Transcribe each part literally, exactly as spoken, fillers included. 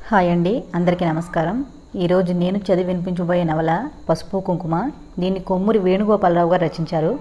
Hi అండి, అందరికీ నమస్కారం. ఈరోజు నేను చదివి వినిపించబోయే నవల పసుపు కుంకుమ. దీన్ని కొమ్మూరి వేణుగోపాలరావు గారు రచించారు.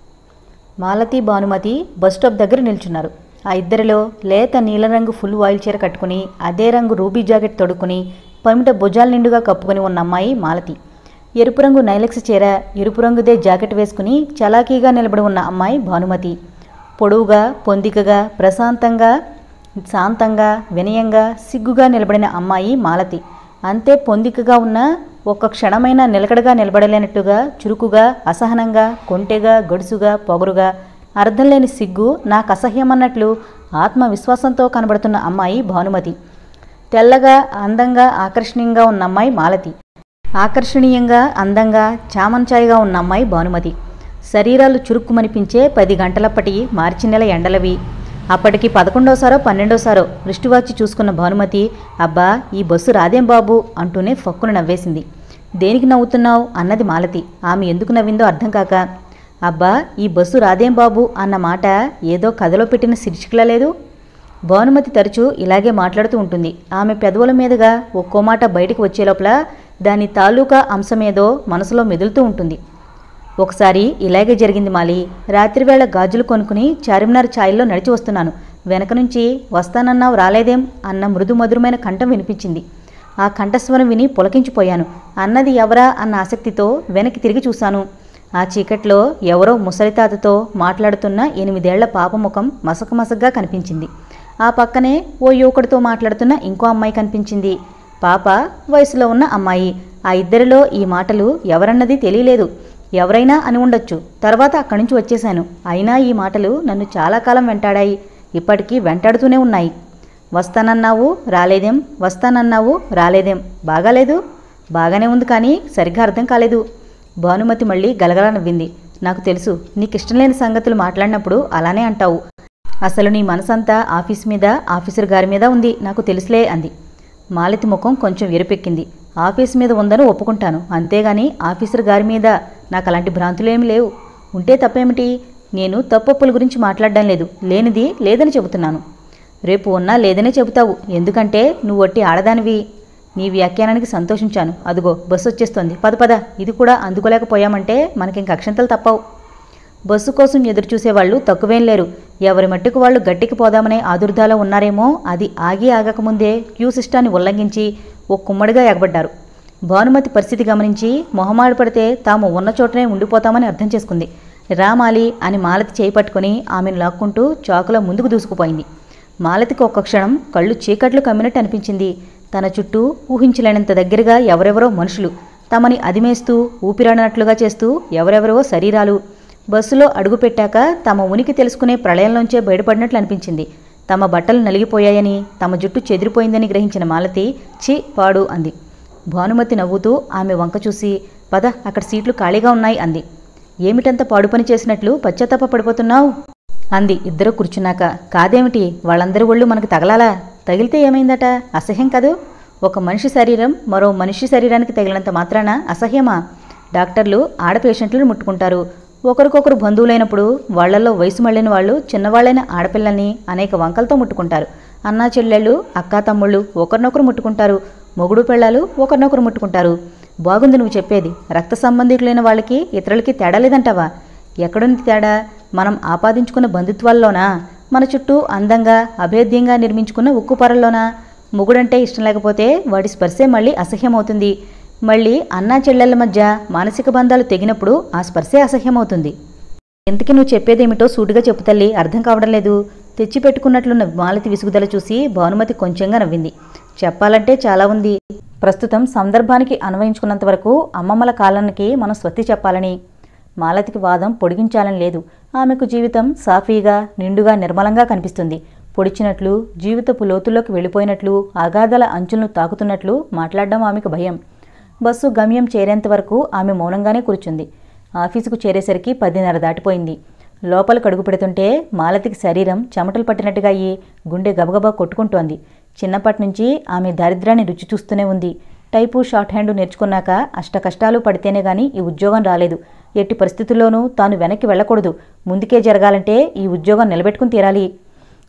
మాలతి, భానుమతి బస్ స్టాప్ దగ్గర నిల్చున్నారు. ఆ ఇద్దరిలో లేత నీలరంగు ఫుల్ ఆయిల్ చీర కట్టుకుని అదే రంగు రూబీ జాకెట్ తొడుక్కుని పమిట భుజాల నిండుగా కప్పుకొని ఉన్న అమ్మాయి మాలతి. ఎరుపు రంగు నైలెక్స్ చీర, ఎరుపు రంగుదే జాకెట్ వేసుకుని చలాకీగా నిలబడి ఉన్న అమ్మాయి భానుమతి. పొడవుగా, పొందికగా, ప్రశాంతంగా, శాంతంగా, వినయంగా, సిగ్గుగా నిలబడిన అమ్మాయి మాలతి. అంతే పొందికగా ఉన్న, ఒక్క క్షణమైనా నిలకడగా నిలబడలేనట్టుగా, చురుకుగా, అసహనంగా, కొంటెగా, గడుసుగా, పొగరుగా, అర్థం లేని సిగ్గు నాకు అసహ్యమన్నట్లు ఆత్మవిశ్వాసంతో కనబడుతున్న అమ్మాయి భానుమతి. తెల్లగా, అందంగా, ఆకర్షణీయంగా ఉన్న అమ్మాయి మాలతి. ఆకర్షణీయంగా, అందంగా, చామంచాయిగా ఉన్న అమ్మాయి భానుమతి. శరీరాలు చురుక్కుమనిపించే పది గంటలప్పటి మార్చి నెల ఎండలవి. అప్పటికి పదకొండోసారో పన్నెండోసారో వృష్టివాచి చూసుకున్న భానుమతి, అబ్బా ఈ బస్సు రాదేం బాబు అంటూనే ఫక్కును నవ్వేసింది. దేనికి నవ్వుతున్నావు అన్నది మాలతి. ఆమె ఎందుకు నవ్విందో అర్థం కాక, అబ్బా ఈ బస్సు రాదేం బాబు అన్న మాట ఏదో కథలో పెట్టిన శీర్షికలా లేదు. భానుమతి తరచూ ఇలాగే మాట్లాడుతూ ఉంటుంది. ఆమె పెదవుల మీదుగా ఒక్కో మాట బయటికి వచ్చే లోపల దాని తాలూకా అంశమేదో మనసులో మెదులుతూ ఉంటుంది. ఒకసారి ఇలాగే జరిగింది మాలి. రాత్రివేళ గాజులు కొనుక్కుని చార్మినార్ ఛాయల్లో నడిచి వస్తున్నాను. వెనక నుంచి వస్తానన్నావు రాలేదేం అన్న మృదు మధురమైన కంఠం వినిపించింది. ఆ కంఠస్వరం విని పులకించిపోయాను. అన్నది ఎవరా అన్న ఆసక్తితో వెనక్కి తిరిగి చూశాను. ఆ చీకట్లో ఎవరో ముసలితాతతో మాట్లాడుతున్న ఎనిమిదేళ్ల పాప ముఖం మసకమసగ్గా కనిపించింది. ఆ పక్కనే ఓ యువకుడితో మాట్లాడుతున్న ఇంకో అమ్మాయి కనిపించింది. పాప, వయసులో ఉన్న అమ్మాయి. ఆ ఇద్దరిలో ఈ మాటలు ఎవరన్నది తెలియలేదు. ఎవరైనా అని ఉండొచ్చు. తర్వాత అక్కడి నుంచి వచ్చేశాను. అయినా ఈ మాటలు నన్ను చాలా కాలం వెంటాడాయి. ఇప్పటికీ వెంటాడుతూనే ఉన్నాయి. వస్తానన్నావు రాలేదేం, వస్తానన్నావు రాలేదేం. బాగాలేదు. బాగానే ఉంది, కానీ సరిగ్గా అర్థం కాలేదు. భానుమతి మళ్ళీ గలగలా నవ్వింది. నాకు తెలుసు, నీకు ఇష్టం లేని సంగతులు మాట్లాడినప్పుడు అలానే అంటావు. అసలు నీ మనసంతా ఆఫీస్ మీద, ఆఫీసర్ గారి మీద ఉంది, నాకు తెలుసులే అంది. మాలతి ముఖం కొంచెం ఎరుపెక్కింది. ఆఫీస్ మీద ఉందని ఒప్పుకుంటాను, అంతేగాని ఆఫీసర్ గారి మీద నాకు అలాంటి భ్రాంతులేమీ లేవు. ఉంటే తప్పేమిటి? నేను తప్పొప్పుల గురించి మాట్లాడడం లేదు. లేనిది లేదని చెబుతున్నాను. రేపు ఉన్నా లేదనే చెబుతావు, ఎందుకంటే నువ్వు ఒట్టి ఆడదానివి. నీ వ్యాఖ్యానానికి సంతోషించాను. అదిగో బస్సు వచ్చేస్తోంది, పద పద. ఇది కూడా అందుకోలేకపోయామంటే మనకింక అక్షంతలు తప్పవు. బస్సు కోసం ఎదురుచూసేవాళ్లు తక్కువేం లేరు. ఎవరి మట్టుకు వాళ్ళు గట్టికి పోదామనే ఆదుర్దాలో ఉన్నారేమో. అది ఆగి ఆగకముందే క్యూ సిస్టాన్ని ఉల్లంఘించి ఓ కుమ్మడిగా ఎగబడ్డారు. భానుమతి పరిస్థితి గమనించి మొహమాడు పడితే తాము ఉన్న చోటనే ఉండిపోతామని అర్థం చేసుకుంది. రామాలి అని మాలతి చేయి పట్టుకుని ఆమెను లాక్కుంటూ చాకులో ముందుకు దూసుకుపోయింది. మాలతికి ఒక్క క్షణం కళ్ళు చీకట్లు కమ్మినట్టు అనిపించింది. తన చుట్టూ ఊహించలేనంత దగ్గరగా ఎవరెవరో మనుషులు, తమని అదిమేస్తూ ఊపిరాడనట్లుగా చేస్తూ ఎవరెవరో శరీరాలు. బస్సులో అడుగుపెట్టాక తమ ఉనికి తెలుసుకునే ప్రళయంలోంచే బయటపడినట్లు అనిపించింది. తమ బట్టలు నలిగిపోయాయని, తమ జుట్టు చెదిరిపోయిందని గ్రహించిన మాలతి ఛీ పాడు అంది. భానుమతి నవ్వుతూ ఆమె వంక చూసి, పద అక్కడ సీట్లు ఖాళీగా ఉన్నాయి అంది. ఏమిటంత పాడు పని చేసినట్లు పశ్చాత్తాప పడిపోతున్నావు అంది ఇద్దరు కూర్చున్నాక. కాదేమిటి, వాళ్ళందరి ఒళ్ళు మనకు తగలాలా? తగిలితే ఏమైందట? అసహ్యం కదూ. ఒక మనిషి శరీరం మరో మనిషి శరీరానికి తగిలినంత మాత్రాన అసహ్యమా? డాక్టర్లు ఆడ పేషెంట్లను ముట్టుకుంటారు. ఒకరికొకరు బంధువులైనప్పుడు వాళ్లలో వయసు మళ్ళిన వాళ్ళు చిన్నవాళ్లైన ఆడపిల్లల్ని అనేక వంకలతో ముట్టుకుంటారు. అన్నా చెల్లెళ్ళు, అక్కా తమ్ముళ్ళు ఒకరినొకరు ముట్టుకుంటారు. మొగుడు పెళ్ళాలు ఒకరినొకరు ముట్టుకుంటారు. బాగుంది నువ్వు చెప్పేది. రక్త సంబంధికులైన వాళ్ళకి ఇతరులకి తేడా లేదంటావా? ఎక్కడుంది తేడా? మనం ఆపాదించుకున్న బంధుత్వాల్లోనా? మన చుట్టూ అందంగా అభేద్యంగా నిర్మించుకున్న ఉక్కు పొరల్లోనా? మొగుడంటే ఇష్టం లేకపోతే వాడి స్పర్శే మళ్ళీ అసహ్యమవుతుంది. మళ్ళీ అన్నా చెల్లెళ్ల మధ్య మానసిక బంధాలు తెగినప్పుడు ఆ స్పర్శే అసహ్యమవుతుంది. ఇంతకీ నువ్వు చెప్పేదేమిటో సూటిగా చెప్పు తల్లి, అర్థం కావడం లేదు. తెచ్చిపెట్టుకున్నట్లున్న మాలతి విసుగుదల చూసి భానుమతి కొంచెంగా నవ్వింది. చెప్పాలంటే చాలా ఉంది. ప్రస్తుతం సందర్భానికి అన్వయించుకున్నంత వరకు అమ్మమ్మల కాలానికి మనం స్వస్తి చెప్పాలని. మాలతికి వాదం పొడిగించాలని లేదు. ఆమెకు జీవితం సాఫీగా, నిండుగా, నిర్మలంగా కనిపిస్తుంది. పొడిచినట్లు, జీవితపు లోతుల్లోకి వెళ్ళిపోయినట్లు, అగాధాల అంచులను తాకుతున్నట్లు మాట్లాడడం ఆమెకు భయం. బస్సు గమ్యం చేరేంత వరకు ఆమె మౌనంగానే కూర్చుంది. ఆఫీసుకు చేరేసరికి పదిన్నర దాటిపోయింది. లోపలికి అడుగు పెడుతుంటే మాలతికి శరీరం చెమటలు పట్టినట్టుగా అయ్యి గుండె గబగబా కొట్టుకుంటోంది. చిన్నప్పటి నుంచి ఆమె దారిద్ర్యాన్ని రుచి చూస్తూనే ఉంది. టైపు, షార్ట్ హ్యాండ్ నేర్చుకున్నాక అష్ట కష్టాలు పడితేనే గాని ఈ ఉద్యోగం రాలేదు. ఎట్టి పరిస్థితుల్లోనూ తాను వెనక్కి వెళ్ళకూడదు. ముందుకే జరగాలంటే ఈ ఉద్యోగం నిలబెట్టుకుని తీరాలి.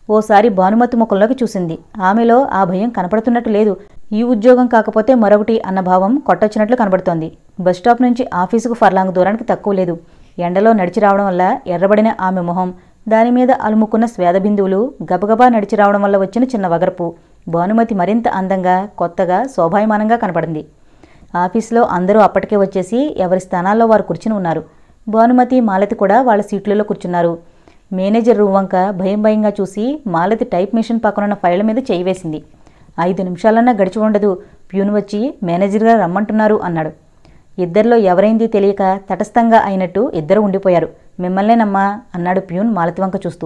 ఓసారి భానుమతి ముఖంలోకి చూసింది. ఆమెలో ఆ భయం కనపడుతున్నట్టు లేదు. ఈ ఉద్యోగం కాకపోతే మరొకటి అన్న భావం కొట్టొచ్చినట్లు కనబడుతోంది. బస్టాప్ నుంచి ఆఫీసుకు ఫర్లాంగ్ దూరానికి తక్కువ లేదు. ఎండలో నడిచి రావడం వల్ల ఎర్రబడిన ఆమె మొహం, దానిమీద అలుముకున్న స్వేద బిందువులు, గబగబా నడిచి రావడం వల్ల వచ్చిన చిన్న వగర్పు భానుమతి మరింత అందంగా, కొత్తగా, శోభాయమానంగా కనపడింది. ఆఫీసులో అందరూ అప్పటికే వచ్చేసి ఎవరి స్థానాల్లో వారు కూర్చుని ఉన్నారు. భానుమతి, మాలతి కూడా వాళ్ళ సీట్లలో కూర్చున్నారు. మేనేజర్ రూమ్ వంక భయం భయంగా చూసి మాలతి టైప్ మిషన్ పక్కనున్న ఫైళ్ల మీద చేయి వేసింది. ఐదు నిమిషాలన్నా గడిచి ఉండదు, ప్యూన్ వచ్చి మేనేజర్గా రమ్మంటున్నారు అన్నాడు. ఇద్దరిలో ఎవరైంది తెలియక తటస్థంగా అయినట్టు ఇద్దరు ఉండిపోయారు. మిమ్మల్నేనమ్మా అన్నాడు ప్యూన్ మాలతి వంక చూస్తూ.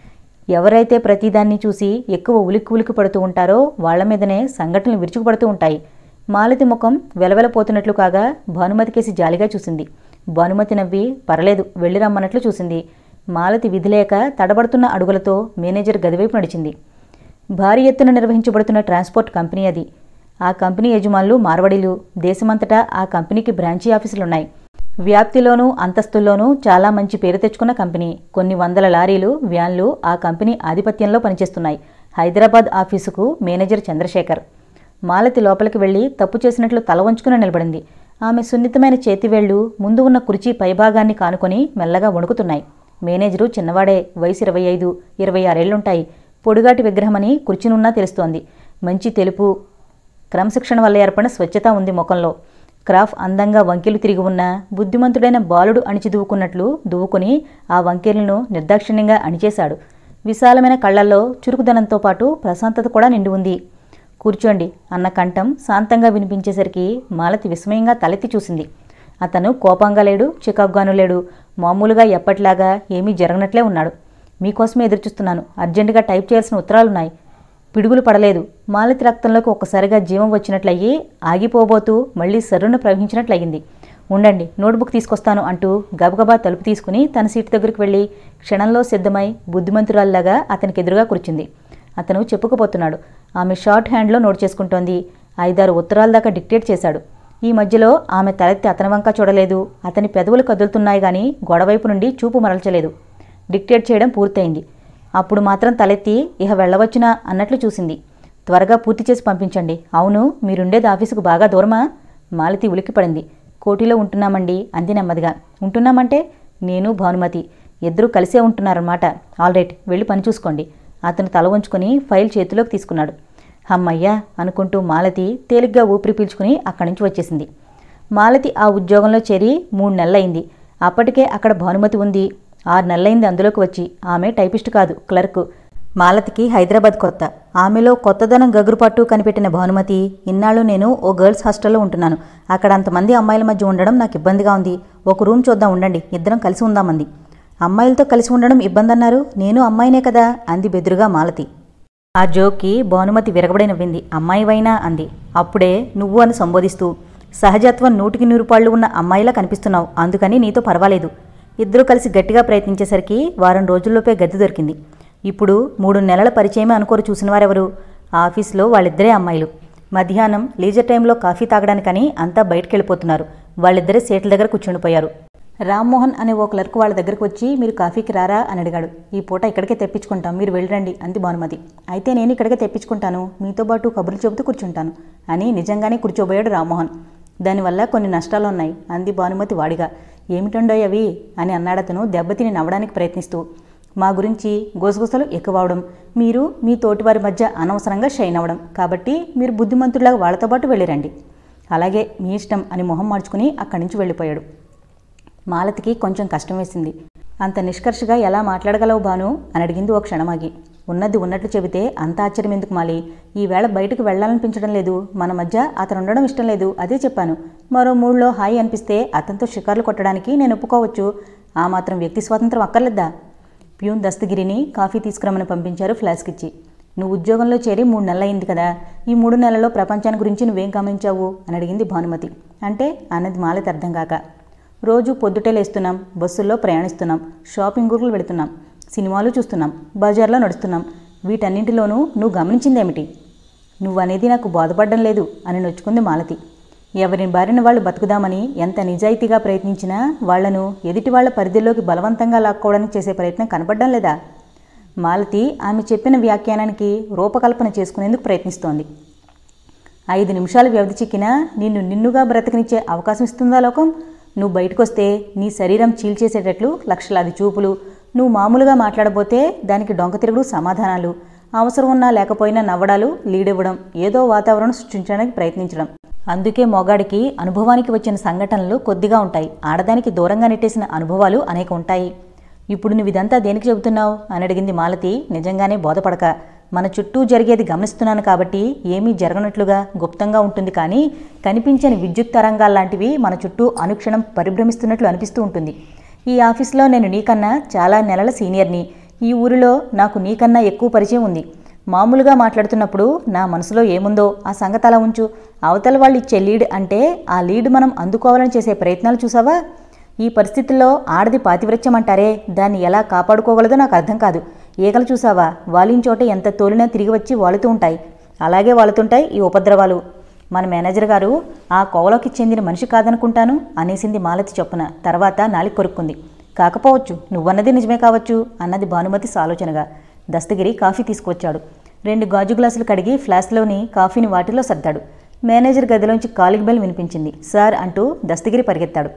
ఎవరైతే ప్రతిదాన్ని చూసి ఎక్కువ ఉలిక్కి ఉలిక్కి పడుతూ ఉంటారో వాళ్ల మీదనే సంఘటనలు విరుచుకుపడుతూ ఉంటాయి. మాలతి ముఖం వెలవెలపోతున్నట్లు కాగా భానుమతికేసి జాలిగా చూసింది. భానుమతి నవ్వి పర్లేదు వెళ్ళి రమ్మన్నట్లు చూసింది. మాలతి విధిలేక తడబడుతున్న అడుగులతో మేనేజర్ గదివైపు నడిచింది. భారీ ఎత్తున నిర్వహించబడుతున్న ట్రాన్స్పోర్ట్ కంపెనీ అది. ఆ కంపెనీ యజమానులు మార్వడీలు. దేశమంతటా ఆ కంపెనీకి బ్రాంచీ ఆఫీసులున్నాయి. వ్యాప్తిలోనూ అంతస్తుల్లోనూ చాలా మంచి పేరు తెచ్చుకున్న కంపెనీ. కొన్ని వందల లారీలు, వ్యాన్లు ఆ కంపెనీ ఆధిపత్యంలో పనిచేస్తున్నాయి. హైదరాబాద్ ఆఫీసుకు మేనేజర్ చంద్రశేఖర్. మాలతి లోపలికి వెళ్లి తప్పు చేసినట్లు తల వంచుకుని నిలబడింది. ఆమె సున్నితమైన చేతివేళ్లు ముందు ఉన్న కుర్చీ పైభాగాన్ని కానుకొని మెల్లగా వణుకుతున్నాయి. మేనేజరు చిన్నవాడే, వయసు ఇరవై ఐదు ఇరవై ఆరేళ్లుంటాయి. పొడుగాటి విగ్రహమని కుర్చీనున్నా తెలుస్తోంది. మంచి తెలుపు, క్రమశిక్షణ వల్ల ఏర్పడిన స్వచ్ఛత ఉంది ముఖంలో. క్రాఫ్ అందంగా వంకెలు తిరిగి ఉన్న బుద్ధిమంతుడైన బాలుడు అణిచి దువ్వుకున్నట్లు దువ్వుకుని ఆ వంకెలను నిర్దాక్షిణ్యంగా అణిచేశాడు. విశాలమైన కళ్లల్లో చురుకుదనంతో పాటు ప్రశాంతత కూడా నిండి ఉంది. కూర్చోండి అన్న కంఠం శాంతంగా వినిపించేసరికి మాలతి విస్మయంగా తలెత్తి చూసింది. అతను కోపంగా లేడు, చికాకుగాను లేడు. మామూలుగా ఎప్పటిలాగా ఏమీ జరగనట్లే ఉన్నాడు. మీకోసమే ఎదురుచూస్తున్నాను. అర్జెంటుగా టైప్ చేయాల్సిన ఉత్తరాలున్నాయి. పిడుగులు పడలేదు. మాలతి రక్తంలోకి ఒక్కసారిగా జీవం వచ్చినట్లయి ఆగిపోబోతూ మళ్లీ సర్రును ప్రవహించినట్లయింది. ఉండండి, నోట్బుక్ తీసుకొస్తాను అంటూ గబగబా తలుపు తీసుకుని తన సీటు దగ్గరికి వెళ్ళి క్షణంలో సిద్ధమై బుద్ధిమంతురాల్లాగా అతనికి ఎదురుగా కూర్చుంది. అతను చెప్పుకుపోతున్నాడు. ఆమె షార్ట్ హ్యాండ్లో నోట్ చేసుకుంటోంది. ఐదారు ఉత్తరాల దాకా డిక్టేట్ చేశాడు. ఈ మధ్యలో ఆమె తలెత్తి అతని వంక చూడలేదు. అతని పెదవులు కదులుతున్నాయి గాని గోడవైపు నుండి చూపు మరల్చలేదు. డిక్టేట్ చేయడం పూర్తయింది. అప్పుడు మాత్రం తలెత్తి ఇహ వెళ్ళవచ్చునా అన్నట్లు చూసింది. త్వరగా పూర్తి చేసి పంపించండి. అవును, మీరుండేది ఆఫీసుకు బాగా దూరమా? మాలతి ఉలిక్కిపడింది. కోటిలో ఉంటున్నామండి అంది నెమ్మదిగా. ఉంటున్నామంటే? నేను భానుమతి ఇద్దరూ కలిసే ఉంటున్నారన్నమాట. ఆల్ రైట్, వెళ్ళి పని చూసుకోండి. అతను తల వంచుకొని ఫైల్ చేతిలోకి తీసుకున్నాడు. హమ్మయ్యా అనుకుంటూ మాలతి తేలిగ్గా ఊపిరి పీల్చుకుని అక్కడి నుంచి వచ్చేసింది. మాలతి ఆ ఉద్యోగంలో చేరి మూడు నెలలైంది. అప్పటికే అక్కడ భానుమతి ఉంది. ఆరు నెలలైంది అందులోకి వచ్చి. ఆమె టైపిస్ట్ కాదు, క్లర్క్. మాలతికి హైదరాబాద్ కొత్త. ఆమెలో కొత్తదనం గగురుపట్టు కనిపెట్టిన భానుమతి, ఇన్నాళ్ళు నేను ఓ గర్ల్స్ హాస్టల్లో ఉంటున్నాను. అక్కడ అంతమంది అమ్మాయిల మధ్య ఉండడం నాకు ఇబ్బందిగా ఉంది. ఒక రూమ్ చూద్దాం, ఉండండి, ఇద్దరం కలిసి ఉందామంది. అమ్మాయిలతో కలిసి ఉండడం ఇబ్బంది అన్నారు? నేను అమ్మాయినే కదా అంది బెదురుగా మాలతి. ఆ జోక్కి భానుమతి విరగబడి నవ్వింది. అమ్మాయివైనా అంది. అప్పుడే నువ్వు అని సంబోధిస్తూ. సహజత్వం నూటికి నూరు పాళ్ళు ఉన్న అమ్మాయిలా కనిపిస్తున్నావు, అందుకని నీతో పర్వాలేదు. ఇద్దరూ కలిసి గట్టిగా ప్రయత్నించేసరికి వారం రోజుల్లోపే గద్దె దొరికింది. ఇప్పుడు మూడు నెలల పరిచయమే అనుకోరు చూసిన వారెవరు? ఆఫీసులో వాళ్ళిద్దరే అమ్మాయిలు. మధ్యాహ్నం లీజర్ టైంలో కాఫీ తాగడానికని అంతా బయటకు వెళ్ళిపోతున్నారు. వాళ్ళిద్దరే సీట్ల దగ్గర కూర్చుండిపోయారు. రామ్మోహన్ అనే ఓ క్లర్క్ వాళ్ళ దగ్గరకు వచ్చి మీరు కాఫీకి రారా అని అడిగాడు. ఈ పూట ఇక్కడికే తెప్పించుకుంటాం, మీరు వెళ్ళరండి అంది భానుమతి. అయితే నేను ఇక్కడికే తెప్పించుకుంటాను, మీతో పాటు కబుర్లు చెబుతూ కూర్చుంటాను అని నిజంగానే కూర్చోబోయాడు రామ్మోహన్. దానివల్ల కొన్ని నష్టాలున్నాయి అంది భానుమతి వాడిగా. ఏమిటండోయ్ అవి అని అన్నాడతను దెబ్బతిని నవ్వడానికి ప్రయత్నిస్తూ. మా గురించి గుసగుసలు ఎక్కువవడం, మీరు మీ తోటివారి మధ్య అనవసరంగా షైన్ అవ్వడం. కాబట్టి మీరు బుద్ధిమంతుడిలాగా వాళ్ళతో పాటు వెళ్ళిరండి. అలాగే మీ ఇష్టం అని మొహం మార్చుకుని అక్కడి నుంచి వెళ్ళిపోయాడు. మాలతికి కొంచెం కష్టం వేసింది. అంత నిష్కర్షగా ఎలా మాట్లాడగలవు భాను అని అడిగింది ఓ క్షణమాగి. ఉన్నది ఉన్నట్లు చెబితే అంత ఆశ్చర్యం ఎందుకు మాలి? ఈవేళ బయటకు వెళ్లాలనిపించడం లేదు. మన మధ్య అతను ఉండడం ఇష్టం లేదు, అదే చెప్పాను. మరో మూడులో హాయి అనిపిస్తే అతనితో షికార్లు కొట్టడానికి నేను ఒప్పుకోవచ్చు. ఆ మాత్రం వ్యక్తి స్వాతంత్రం అక్కర్లేద్దా? ప్యూన్ దస్తగిరిని కాఫీ తీసుకురమ్మని పంపించారు ఫ్లాస్క్ ఇచ్చి. నువ్వు ఉద్యోగంలో చేరి మూడు నెలలైంది కదా, ఈ మూడు నెలల్లో ప్రపంచాన్ని గురించి నువ్వేం గమనించావు అని అడిగింది భానుమతి. అంటే అన్నది మాలతి అర్థం కాక. రోజు పొద్దుటే లేస్తున్నాం, బస్సుల్లో ప్రయాణిస్తున్నాం, షాపింగులు వెళుతున్నాం, సినిమాలు చూస్తున్నాం, బజార్లో నడుస్తున్నాం. వీటన్నింటిలోనూ నువ్వు గమనించిందేమిటి? నువ్వనేది నాకు బోధపడ్డం లేదు అని నొచ్చుకుంది మాలతి. ఎవరిని బారిన వాళ్ళు బతుకుదామని ఎంత నిజాయితీగా ప్రయత్నించినా వాళ్లను ఎదుటి వాళ్ల పరిధిలోకి బలవంతంగా లాక్కోవడానికి చేసే ప్రయత్నం కనపడ్డం లేదా? మాలతి ఆమె చెప్పిన వ్యాఖ్యానానికి రూపకల్పన చేసుకునేందుకు ప్రయత్నిస్తోంది. ఐదు నిమిషాలు వ్యవధి చిక్కినా నిన్ను నిన్నుగా బ్రతకనిచ్చే అవకాశం ఇస్తుందా లోకం? నువ్వు బయటకొస్తే నీ శరీరం చీల్చేసేటట్లు లక్షలాది చూపులు, నువ్వు మామూలుగా మాట్లాడబోతే దానికి డొంక తిరుగుడు సమాధానాలు, అవసరం ఉన్నా లేకపోయినా నవ్వడాలు, లీడివ్వడం, ఏదో వాతావరణం సృష్టించడానికి ప్రయత్నించడం. అందుకే మొగాడికి అనుభవానికి వచ్చిన సంఘటనలు కొద్దిగా ఉంటాయి, ఆడదానికి దూరంగా నెట్టేసిన అనుభవాలు అనేక ఉంటాయి. ఇప్పుడు నువ్వు ఇదంతా దేనికి చెబుతున్నావు అని అడిగింది మాలతి నిజంగానే బోధపడక. మన చుట్టూ జరిగేది గమనిస్తున్నాను కాబట్టి ఏమీ జరగనట్లుగా గుప్తంగా ఉంటుంది, కానీ కనిపించని విద్యుత్ తరంగాల్లాంటివి మన చుట్టూ అనుక్షణం పరిభ్రమిస్తున్నట్లు అనిపిస్తూ ఉంటుంది. ఈ ఆఫీస్లో నేను నీకన్నా చాలా నెలల సీనియర్ని. ఈ ఊరిలో నాకు నీకన్నా ఎక్కువ పరిచయం ఉంది. మామూలుగా మాట్లాడుతున్నప్పుడు నా మనసులో ఏముందో ఆ సంగతి అలా ఉంచు. అవతల వాళ్ళు ఇచ్చే లీడ్ అంటే ఆ లీడ్ మనం అందుకోవాలని చేసే ప్రయత్నాలు చూసావా? ఈ పరిస్థితుల్లో ఆడది పాతివ్రత్యం అంటారే, దాన్ని ఎలా కాపాడుకోగలదో నాకు అర్థం కాదు. ఈగలు చూసావా, వాలిన చోట ఎంత తోలినా తిరిగి వచ్చి వాలుతూ ఉంటాయి. అలాగే వాలుతుంటాయి ఈ ఉపద్రవాలు. మన మేనేజర్ గారు ఆ కోవలోకి చెందిన మనిషి కాదనుకుంటాను అనేసింది మాలతి చొప్పున. తర్వాత నాలిక కొరుక్కుంది. కాకపోవచ్చు, నువ్వన్నది నిజమే కావచ్చు అన్నది భానుమతి సాలోచనగా. దస్తగిరి కాఫీ తీసుకువచ్చాడు. రెండు గాజు గ్లాసులు కడిగి ఫ్లాస్క్లోని కాఫీని వాటిలో సర్దాడు. మేనేజర్ గదిలోంచి కాలింగ్ బెల్ వినిపించింది. సార్ అంటూ దస్తగిరి పరిగెత్తాడు.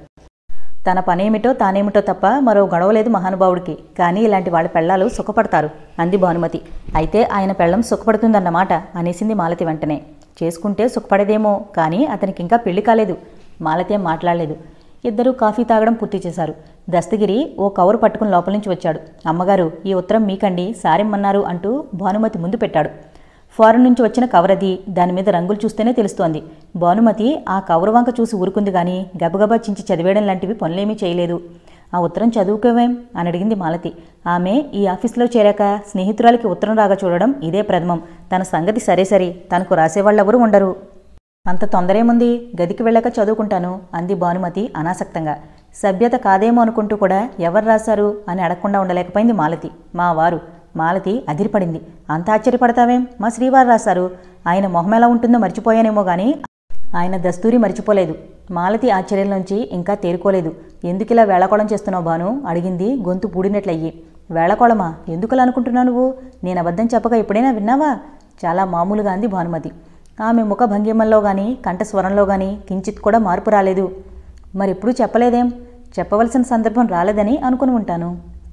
తన పనేమిటో తానేమిటో తప్ప మరో గొడవలేదు మహానుభావుడికి. కానీ ఇలాంటి వాళ్ళ పెళ్ళాలు సుఖపడతారు అంది భానుమతి. అయితే ఆయన పెళ్ళం సుఖపడుతుందన్నమాట అనేసింది మాలతి వెంటనే. చేసుకుంటే సుఖపడేదేమో, కానీ అతనికి ఇంకా పెళ్లి కాలేదు. మాలతి ఏం మాట్లాడలేదు. ఇద్దరూ కాఫీ తాగడం పూర్తి చేశారు. దస్తగిరి ఓ కవరు పట్టుకుని లోపల నుంచి వచ్చాడు. అమ్మగారు, ఈ ఉత్తరం మీకండి, సారిమ్మన్నారు అంటూ భానుమతి ముందు పెట్టాడు. ఫారెన్ నుంచి వచ్చిన కవర్ అది. దాని మీద రంగులు చూస్తేనే తెలుస్తోంది. భానుమతి ఆ కవరు వంక చూసి ఊరుకుంది కానీ గబగబా చించి చదివేయడం లాంటివి పనులేమీ చేయలేదు. ఆ ఉత్తరం చదువుకోవేం అని అడిగింది మాలతి. ఆమె ఈ ఆఫీస్లో చేరాక స్నేహితురాలికి ఉత్తరం రాగా చూడడం ఇదే ప్రథమం. తన సంగతి సరే సరి, తనకు రాసేవాళ్ళెవరూ ఉండరు. అంత తొందరేముంది, గదికి వెళ్ళాక చదువుకుంటాను అంది భానుమతి అనాసక్తంగా. సభ్యత కాదేమో అనుకుంటూ కూడా ఎవరు రాశారు అని అడగకుండా ఉండలేకపోయింది మాలతి. మా వారు. మాలతి అదిరిపడింది. అంత ఆశ్చర్యపడతావేం? మా శ్రీవారు రాశారు. ఆయన మొహం ఎలా ఉంటుందో మర్చిపోయానేమో కానీ ఆయన దస్తూరి మర్చిపోలేదు. మాలతి ఆశ్చర్యంలోంచి ఇంకా తేరుకోలేదు. ఎందుకిలా వేళకోళం చేస్తున్నావు భాను అడిగింది గొంతు పూడినట్లయ్యి. వేళకోళమా? ఎందుకలా అనుకుంటున్నావు నువ్వు? నేను అబద్ధం చెప్పగా ఎప్పుడైనా విన్నావా? చాలా మామూలుగా అంది భానుమతి. ఆమె ముఖ భంగిమల్లో కానీ కంఠస్వరంలో కానీ కించిత్ కూడా మార్పు రాలేదు. మరెప్పుడూ చెప్పలేదేం? చెప్పవలసిన సందర్భం రాలేదని అనుకుని ఉంటాను.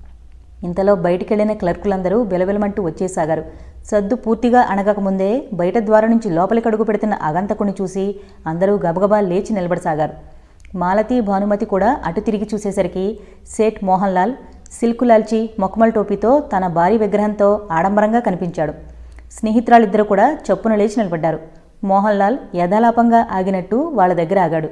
ఇంతలో బయటికెళ్లిన క్లర్కులందరూ బిలబిలమంటూ వచ్చేసాగారు. సద్దు పూర్తిగా అణగకముందే బయట ద్వారం నుంచి లోపలికి అడుగు పెడుతున్న ఆగంతకుని చూసి అందరూ గబగబా లేచి నిలబడసాగారు. మాలతి భానుమతి కూడా అటు తిరిగి చూసేసరికి సేట్ మోహన్లాల్ సిల్కులాల్చి మొక్కమల్ టోపీతో తన భారీ విగ్రహంతో ఆడంబరంగా కనిపించాడు. స్నేహితురాలిద్దరూ కూడా చప్పున లేచి నిలబడ్డారు. మోహన్లాల్ యథాలాపంగా ఆగినట్టు వాళ్ళ దగ్గర ఆగాడు.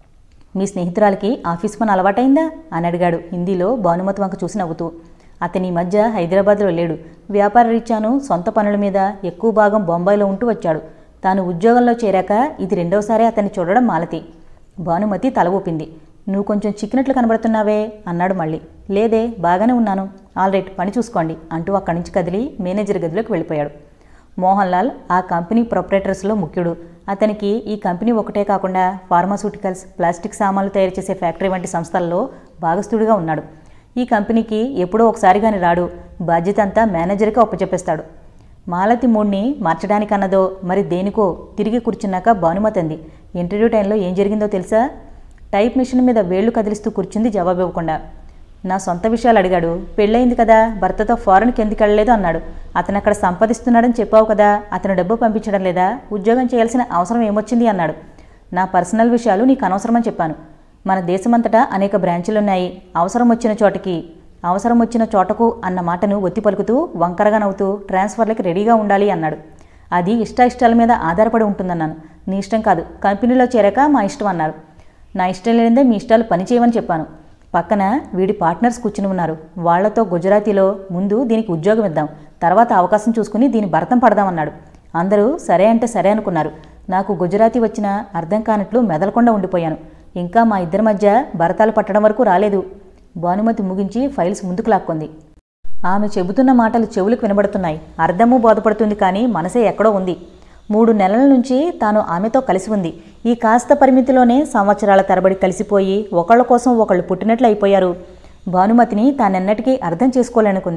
మీ స్నేహితురాలికి ఆఫీస్ పని అలవాటైందా అని అడిగాడు హిందీలో భానుమతి వంక చూసి నవ్వుతూ. అతని మధ్య హైదరాబాద్లో లేడు. వ్యాపార రీత్యాను సొంత పనుల మీద ఎక్కువ భాగం బొంబాయిలో ఉంటూ వచ్చాడు. తాను ఉద్యోగంలో చేరాక ఇది రెండవసారి అతన్ని చూడడం మాలతి. భానుమతి తల ఊపింది. నువ్వు కొంచెం చిక్కినట్లు కనబడుతున్నావే అన్నాడు మళ్ళీ. లేదే, బాగానే ఉన్నాను. ఆల్ రైట్, పని చూసుకోండి అంటూ అక్కడి నుంచి కదిలి మేనేజర్ గదిలోకి వెళ్ళిపోయాడు. మోహన్లాల్ ఆ కంపెనీ ప్రొపరేటర్స్లో ముఖ్యుడు. అతనికి ఈ కంపెనీ ఒకటే కాకుండా ఫార్మాస్యూటికల్స్, ప్లాస్టిక్ సామాన్లు తయారు చేసే ఫ్యాక్టరీ వంటి సంస్థల్లో భాగస్థుడిగా ఉన్నాడు. ఈ కంపెనీకి ఎప్పుడో ఒకసారి కానీ రాడు. బాధ్యత అంతా మేనేజర్కి ఒప్పచెప్పేస్తాడు. మాలతి మూడ్ని మార్చడానికన్నదో మరి దేనికో తిరిగి కూర్చున్నాక భానుమతి అంది. ఇంటర్వ్యూ టైంలో ఏం జరిగిందో తెలుసా? టైప్ మిషన్ మీద వేళ్లు కదిలిస్తూ కూర్చుంది జవాబు ఇవ్వకుండా. నా సొంత విషయాలు అడిగాడు. పెళ్ళయింది కదా, భర్తతో ఫారెన్కి ఎందుకు వెళ్ళలేదు అన్నాడు. అతను అక్కడ సంపాదిస్తున్నాడని చెప్పావు కదా, అతను డబ్బు పంపించడం లేదా, ఉద్యోగం చేయాల్సిన అవసరం ఏమొచ్చింది అన్నాడు. నా పర్సనల్ విషయాలు నీకు అనవసరమని చెప్పాను. మన దేశమంతటా అనేక బ్రాంచులున్నాయి. అవసరం వచ్చిన చోటకి అవసరం వచ్చిన చోటకు అన్న మాటను ఒత్తి పలుకుతూ వంకరగా నవ్వుతూ ట్రాన్స్ఫర్లకి రెడీగా ఉండాలి అన్నాడు. అది ఇష్టాయిష్టాల మీద ఆధారపడి ఉంటుందన్నాను. నీ ఇష్టం కాదు, కంపెనీలో చేరాక మా ఇష్టం అన్నారు. నా ఇష్టం లేనిదే మీ ఇష్టాలు పనిచేయమని చెప్పాను. పక్కన వీడి పార్ట్నర్స్ కూర్చుని ఉన్నారు. వాళ్లతో గుజరాతీలో ముందు దీనికి ఉద్యోగం ఇద్దాం, తర్వాత అవకాశం చూసుకుని దీని భరతం పడదామన్నాడు. అందరూ సరే అంటే సరే అనుకున్నారు. నాకు గుజరాతీ వచ్చినా అర్థం కానట్లు మెదలకుండా ఉండిపోయాను. ఇంకా మా ఇద్దరి మధ్య భరతాలు పట్టడం వరకు రాలేదు. భానుమతి ముగించి ఫైల్స్ ముందుకు లాక్కుంది. ఆమె చెబుతున్న మాటలు చెవులకు వినబడుతున్నాయి. అర్థమూ బోధపడుతుంది, కానీ మనసే ఎక్కడో ఉంది. మూడు నెలల నుంచి తాను ఆమెతో కలిసి ఉంది. ఈ కాస్త పరిమితిలోనే సంవత్సరాల తరబడి కలిసిపోయి ఒకళ్ళ కోసం ఒకళ్ళు పుట్టినట్లు అయిపోయారు. భానుమతిని తానెన్నటికీ అర్థం చేసుకోలేనుకుంది.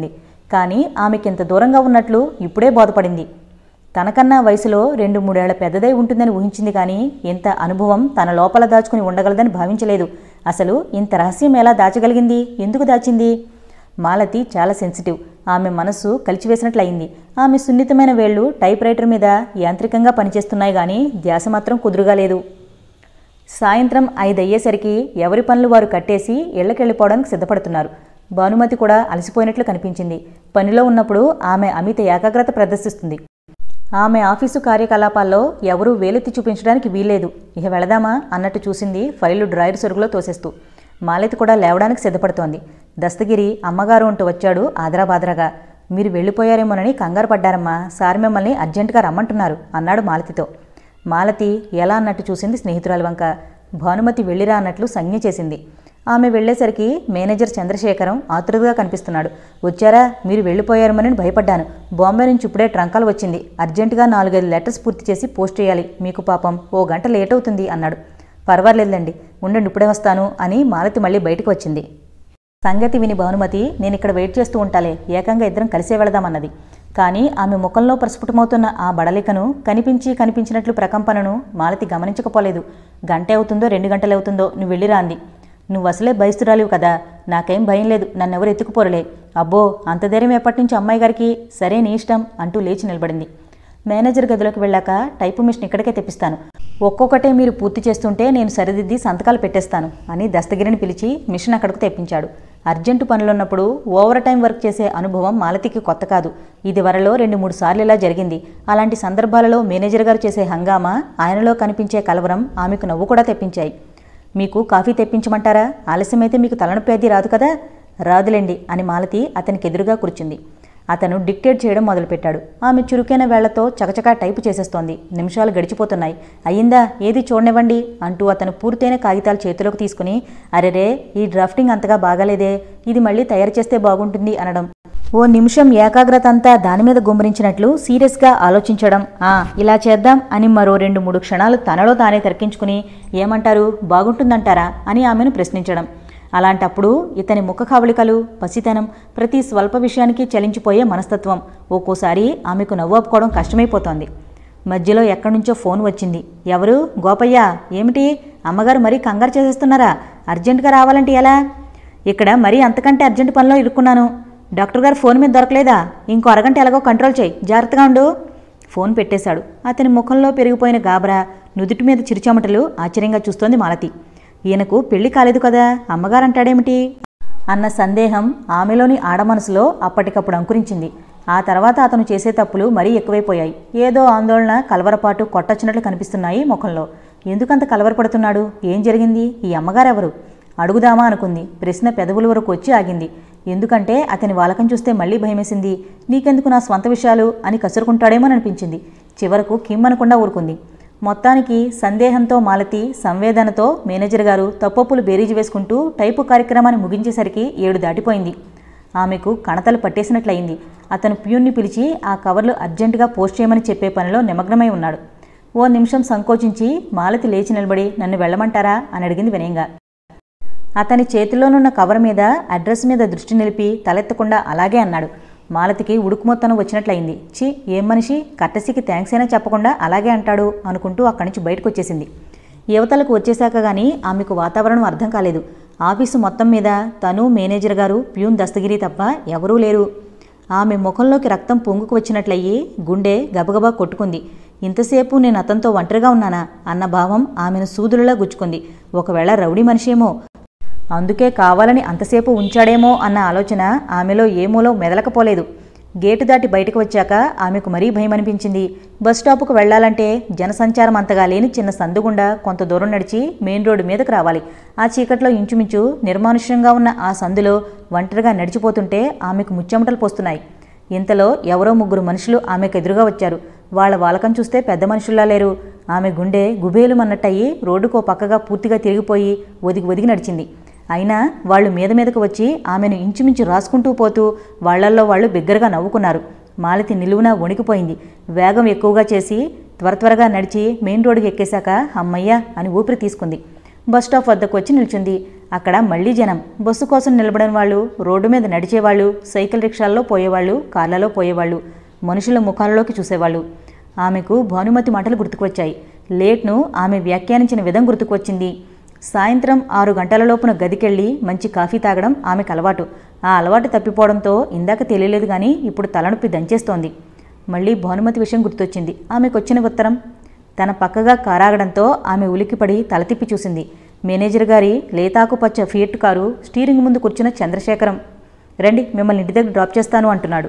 కానీ ఆమెకింత దూరంగా ఉన్నట్లు ఇప్పుడే బోధపడింది. తనకన్నా వయసులో రెండు మూడేళ్ల పెద్దదై ఉంటుందని ఊహించింది, కానీ ఇంత అనుభవం తన లోపల దాచుకుని ఉండగలదని భావించలేదు. అసలు ఇంత రహస్యం ఎలా దాచగలిగింది? ఎందుకు దాచింది? మాలతి చాలా సెన్సిటివ్. ఆమె మనస్సు కలిచివేసినట్లయింది. ఆమె సున్నితమైన వేళ్లు టైప్ రైటర్ మీద యాంత్రికంగా పనిచేస్తున్నాయి, కానీ ధ్యాస మాత్రం కుదురుగా లేదు. సాయంత్రం ఐదయ్యేసరికి ఎవరి పనులు వారు కట్టేసి ఇళ్లకెళ్ళిపోవడానికి సిద్ధపడుతున్నారు. భానుమతి కూడా అలసిపోయినట్లు కనిపించింది. పనిలో ఉన్నప్పుడు ఆమె అమిత ఏకాగ్రత ప్రదర్శిస్తుంది. ఆమె ఆఫీసు కార్యకలాపాల్లో ఎవరూ వేలెత్తి చూపించడానికి వీల్లేదు. ఇక వెళదామా అన్నట్టు చూసింది ఫైళ్లు డ్రాయర్ సొరుగులో తోసేస్తూ. మాలతి కూడా లేవడానికి సిద్ధపడుతోంది. దస్తగిరి అమ్మగారు అంటూ వచ్చాడు ఆదరాబాదరాగా. మీరు వెళ్ళిపోయారేమోనని కంగారు పడ్డారమ్మా, సార్ మిమ్మల్ని అర్జెంటుగా రమ్మంటున్నారు అన్నాడు మాలతితో. మాలతి ఎలా అన్నట్టు చూసింది స్నేహితురాలి వంక. భానుమతి వెళ్ళిరా అన్నట్లు సంజ్ఞ చేసింది. ఆమె వెళ్లేసరికి మేనేజర్ చంద్రశేఖరం ఆతురుగా కనిపిస్తున్నాడు. వచ్చారా? మీరు వెళ్ళిపోయారమని భయపడ్డాను. బాంబే నుంచి ఇప్పుడే ట్రంకాలు వచ్చింది. అర్జెంటుగా నాలుగైదు లెటర్స్ పూర్తి చేసి పోస్ట్ చేయాలి. మీకు పాపం ఓ గంట లేట్ అవుతుంది అన్నాడు. పర్వాలేదండి, ఉండండి ఇప్పుడే వస్తాను అని మాలతి మళ్ళీ బయటకు వచ్చింది. సంగతి విని భానుమతి, నేను ఇక్కడ వెయిట్ చేస్తూ ఉంటాలే, ఏకంగా ఇద్దరం కలిసే వెళదామన్నది. కానీ ఆమె ముఖంలో ప్రస్ఫుటమవుతున్న ఆ బడలికను, కనిపించి కనిపించినట్లు ప్రకంపనను మాలతి గమనించకపోలేదు. గంటే అవుతుందో రెండు గంటలు అవుతుందో నువ్వు వెళ్ళిరా అంది. నువ్వు అసలే భయస్తురాలివి కదా, నాకేం భయం లేదు, నన్నెవరు ఎత్తుకుపోరలే. అబ్బో అంత ధైర్యం ఎప్పటి నుంచి అమ్మాయి గారికి? సరే నీ ఇష్టం అంటూ లేచి నిలబడింది. మేనేజర్ గదిలోకి వెళ్ళాక టైపు మిషన్ ఇక్కడికే తెప్పిస్తాను. ఒక్కొక్కటే మీరు పూర్తి చేస్తుంటే నేను సరిదిద్ది సంతకాలు పెట్టేస్తాను అని దస్తగిరిని పిలిచి మిషన్ అక్కడికి తెప్పించాడు. అర్జెంటు పనులున్నప్పుడు ఓవర్ టైం వర్క్ చేసే అనుభవం మాలతికి కొత్త కాదు. ఇది వరలో రెండు మూడు సార్లు ఇలా జరిగింది. అలాంటి సందర్భాలలో మేనేజర్ గారు చేసే హంగామా, ఆయనలో కనిపించే కలవరం ఆమెకు నవ్వు కూడా తెప్పించాయి. మీకు కాఫీ తెప్పించమంటారా? ఆలస్యమైతే మీకు తలనొప్పి అది రాదు కదా? రాదులేండి అని మాలతి అతనికి ఎదురుగా కూర్చుంది. అతను డిక్టేట్ చేయడం మొదలుపెట్టాడు. ఆమె చురుకైన వేళ్లతో చకచకా టైపు చేసేస్తోంది. నిమిషాలు గడిచిపోతున్నాయి. అయ్యిందా? ఏది చూడనివ్వండి అంటూ అతను పూర్తయిన కాగితాలు చేతిలోకి తీసుకుని, అరెరే ఈ డ్రాఫ్టింగ్ అంతగా బాగాలేదే, ఇది మళ్ళీ తయారు చేస్తే బాగుంటుంది అనడం. ఓ నిమిషం ఏకాగ్రత అంతా దానిమీద గుమ్మరించినట్లు సీరియస్గా ఆలోచించడం. ఆ ఇలా చేద్దాం అని మరో రెండు మూడు క్షణాలు తనలో తానే తర్కించుకుని, ఏమంటారు, బాగుంటుందంటారా అని ఆమెను ప్రశ్నించడం. అలాంటప్పుడు ఇతని ముఖ కవళికలు, పసితనం, ప్రతి స్వల్ప విషయానికి చలించిపోయే మనస్తత్వం ఒక్కోసారి ఆమెకు నవ్వు ఆపుకోవడం కష్టమైపోతోంది. మధ్యలో ఎక్కడి నుంచో ఫోన్ వచ్చింది. ఎవరు? గోపయ్య. ఏమిటి అమ్మగారు మరీ కంగారు చేసేస్తున్నారా? అర్జెంటుగా రావాలంటే ఎలా? ఇక్కడ మరీ అంతకంటే అర్జెంటు పనిలో ఇరుక్కున్నాను. డాక్టర్ గారు ఫోన్ మీద దొరకలేదా? ఇంకో అరగంట ఎలాగో కంట్రోల్ చేయి, జాగ్రత్తగా ఉండు. ఫోన్ పెట్టేశాడు. అతని ముఖంలో పెరిగిపోయిన గాబరా, నుదుటి మీద చిరుచమటలు ఆశ్చర్యంగా చూస్తోంది మాలతి. ఈయనకు పెళ్లి కాలేదు కదా, అమ్మగారంటాడేమిటి అన్న సందేహం ఆమెలోని ఆడమనసులో అప్పటికప్పుడు అంకురించింది. ఆ తర్వాత అతను చేసే తప్పులు మరీ ఎక్కువైపోయాయి. ఏదో ఆందోళన, కలవరపాటు కొట్టొచ్చినట్లు కనిపిస్తున్నాయి ముఖంలో. ఎందుకంత కలవరపడుతున్నాడు? ఏం జరిగింది? ఈ అమ్మగారెవరు? అడుగుదామా అనుకుంది. ప్రశ్న పెదవుల వరకు వచ్చి ఆగింది. ఎందుకంటే అతని వాలకం చూస్తే మళ్లీ భయమేసింది. నీకెందుకు నా స్వంత విషయాలు అని కసురుకుంటాడేమోననిపించింది. చివరకు కిమ్మనకుండా ఊరుకుంది. మొత్తానికి సందేహంతో మాలతి, సంవేదనతో మేనేజర్ గారు తప్పొప్పులు బేరీజు వేసుకుంటూ టైపు కార్యక్రమాన్ని ముగించేసరికి ఏడు దాటిపోయింది. ఆమెకు కణతలు పట్టేసినట్లయింది. అతను ప్యూన్ని పిలిచి ఆ కవర్లు అర్జెంటుగా పోస్ట్ చేయమని చెప్పే పనిలో నిమగ్నమై ఉన్నాడు. ఓ నిమిషం సంకోచించి మాలతి లేచి నిలబడి, నన్ను వెళ్ళమంటారా అని అడిగింది వినయంగా. అతని చేతిలోనున్న కవర్ మీద అడ్రస్ మీద దృష్టి నిలిపి తలెత్తకుండా అలాగే అన్నాడు. మాలతికి ఉడుకుమొత్తనం వచ్చినట్లయింది. చి ఏం మనిషి, కట్టసికి థ్యాంక్స్ అయినా చెప్పకుండా అలాగే అంటాడు అనుకుంటూ అక్కడి నుంచి బయటకు వచ్చేసింది. యువతలకు వచ్చేశాక గానీ ఆమెకు వాతావరణం అర్థం కాలేదు. ఆఫీసు మొత్తం మీద తను, మేనేజర్ గారు, ప్యూన్ దస్తగిరి తప్ప ఎవరూ లేరు. ఆమె ముఖంలోకి రక్తం పొంగుకు వచ్చినట్లయి గుండె గబగబా కొట్టుకుంది. ఇంతసేపు నేను అతనితో ఒంటరిగా ఉన్నానా అన్న భావం ఆమెను సూదులలా గుచ్చుకుంది. ఒకవేళ రౌడీ మనిషేమో, అందుకే కావాలని అంతసేపు ఉంచాడేమో అన్న ఆలోచన ఆమెలో ఏమూలో మెదలకపోలేదు. గేటు దాటి బయటకు వచ్చాక ఆమెకు మరీ భయం అనిపించింది. బస్ స్టాపుకు వెళ్లాలంటే జనసంచారం అంతగా లేని చిన్న సందుగుండా కొంత దూరం నడిచి మెయిన్ రోడ్డు మీదకు రావాలి. ఆ చీకట్లో ఇంచుమించు నిర్మానుష్యంగా ఉన్న ఆ సందులో ఒంటరిగా నడిచిపోతుంటే ఆమెకు ముచ్చెమటలు పోస్తున్నాయి. ఇంతలో ఎవరో ముగ్గురు మనుషులు ఆమెకు ఎదురుగా వచ్చారు. వాళ్ల వాలకం చూస్తే పెద్ద మనుషుల్లా లేరు. ఆమె గుండె గుబేలుమన్నట్టయి రోడ్డుకో పక్కగా పూర్తిగా తిరిగిపోయి ఒదిగి ఒదిగి నడిచింది. అయినా వాళ్లు మీద మీదకు వచ్చి ఆమెను ఇంచుమించు రాసుకుంటూ పోతూ వాళ్లల్లో వాళ్లు బిగ్గరగా నవ్వుకున్నారు. మాలతి నిలువున వణికిపోయింది. వేగం ఎక్కువగా చేసి త్వర త్వరగా నడిచి మెయిన్ రోడ్డుకి ఎక్కేశాక అమ్మయ్య అని ఊపిరి తీసుకుంది. బస్టాప్ వద్దకు వచ్చి నిల్చుంది. అక్కడ మళ్లీ జనం. బస్సు కోసం నిలబడిన వాళ్ళు, రోడ్డు మీద నడిచేవాళ్ళు, సైకిల్ రిక్షాల్లో పోయేవాళ్ళు, కార్లలో పోయేవాళ్ళు, మనుషుల ముఖాలలోకి చూసేవాళ్ళు. ఆమెకు భానుమతి మాటలు గుర్తుకు వచ్చాయి. లేట్ను ఆమె వ్యాఖ్యానించిన విధం గుర్తుకు వచ్చింది. సాయంత్రం ఆరు గంటల లోపున గదికెళ్ళి మంచి కాఫీ తాగడం ఆమెకు అలవాటు. ఆ అలవాటు తప్పిపోవడంతో ఇందాక తెలియలేదు కానీ ఇప్పుడు తలనొప్పి దంచేస్తోంది. మళ్ళీ భానుమతి విషయం గుర్తొచ్చింది. ఆమెకొచ్చిన ఉత్తరం తన పక్కగా కారాగడంతో ఆమె ఉలిక్కిపడి తల తిప్పి చూసింది. మేనేజర్ గారి లేతాకుపచ్చ ఫియట్ కారు స్టీరింగ్ ముందు కూర్చున్న చంద్రశేఖరం. రండి, మిమ్మల్ని ఇంటి దగ్గర డ్రాప్ చేస్తాను అంటున్నాడు.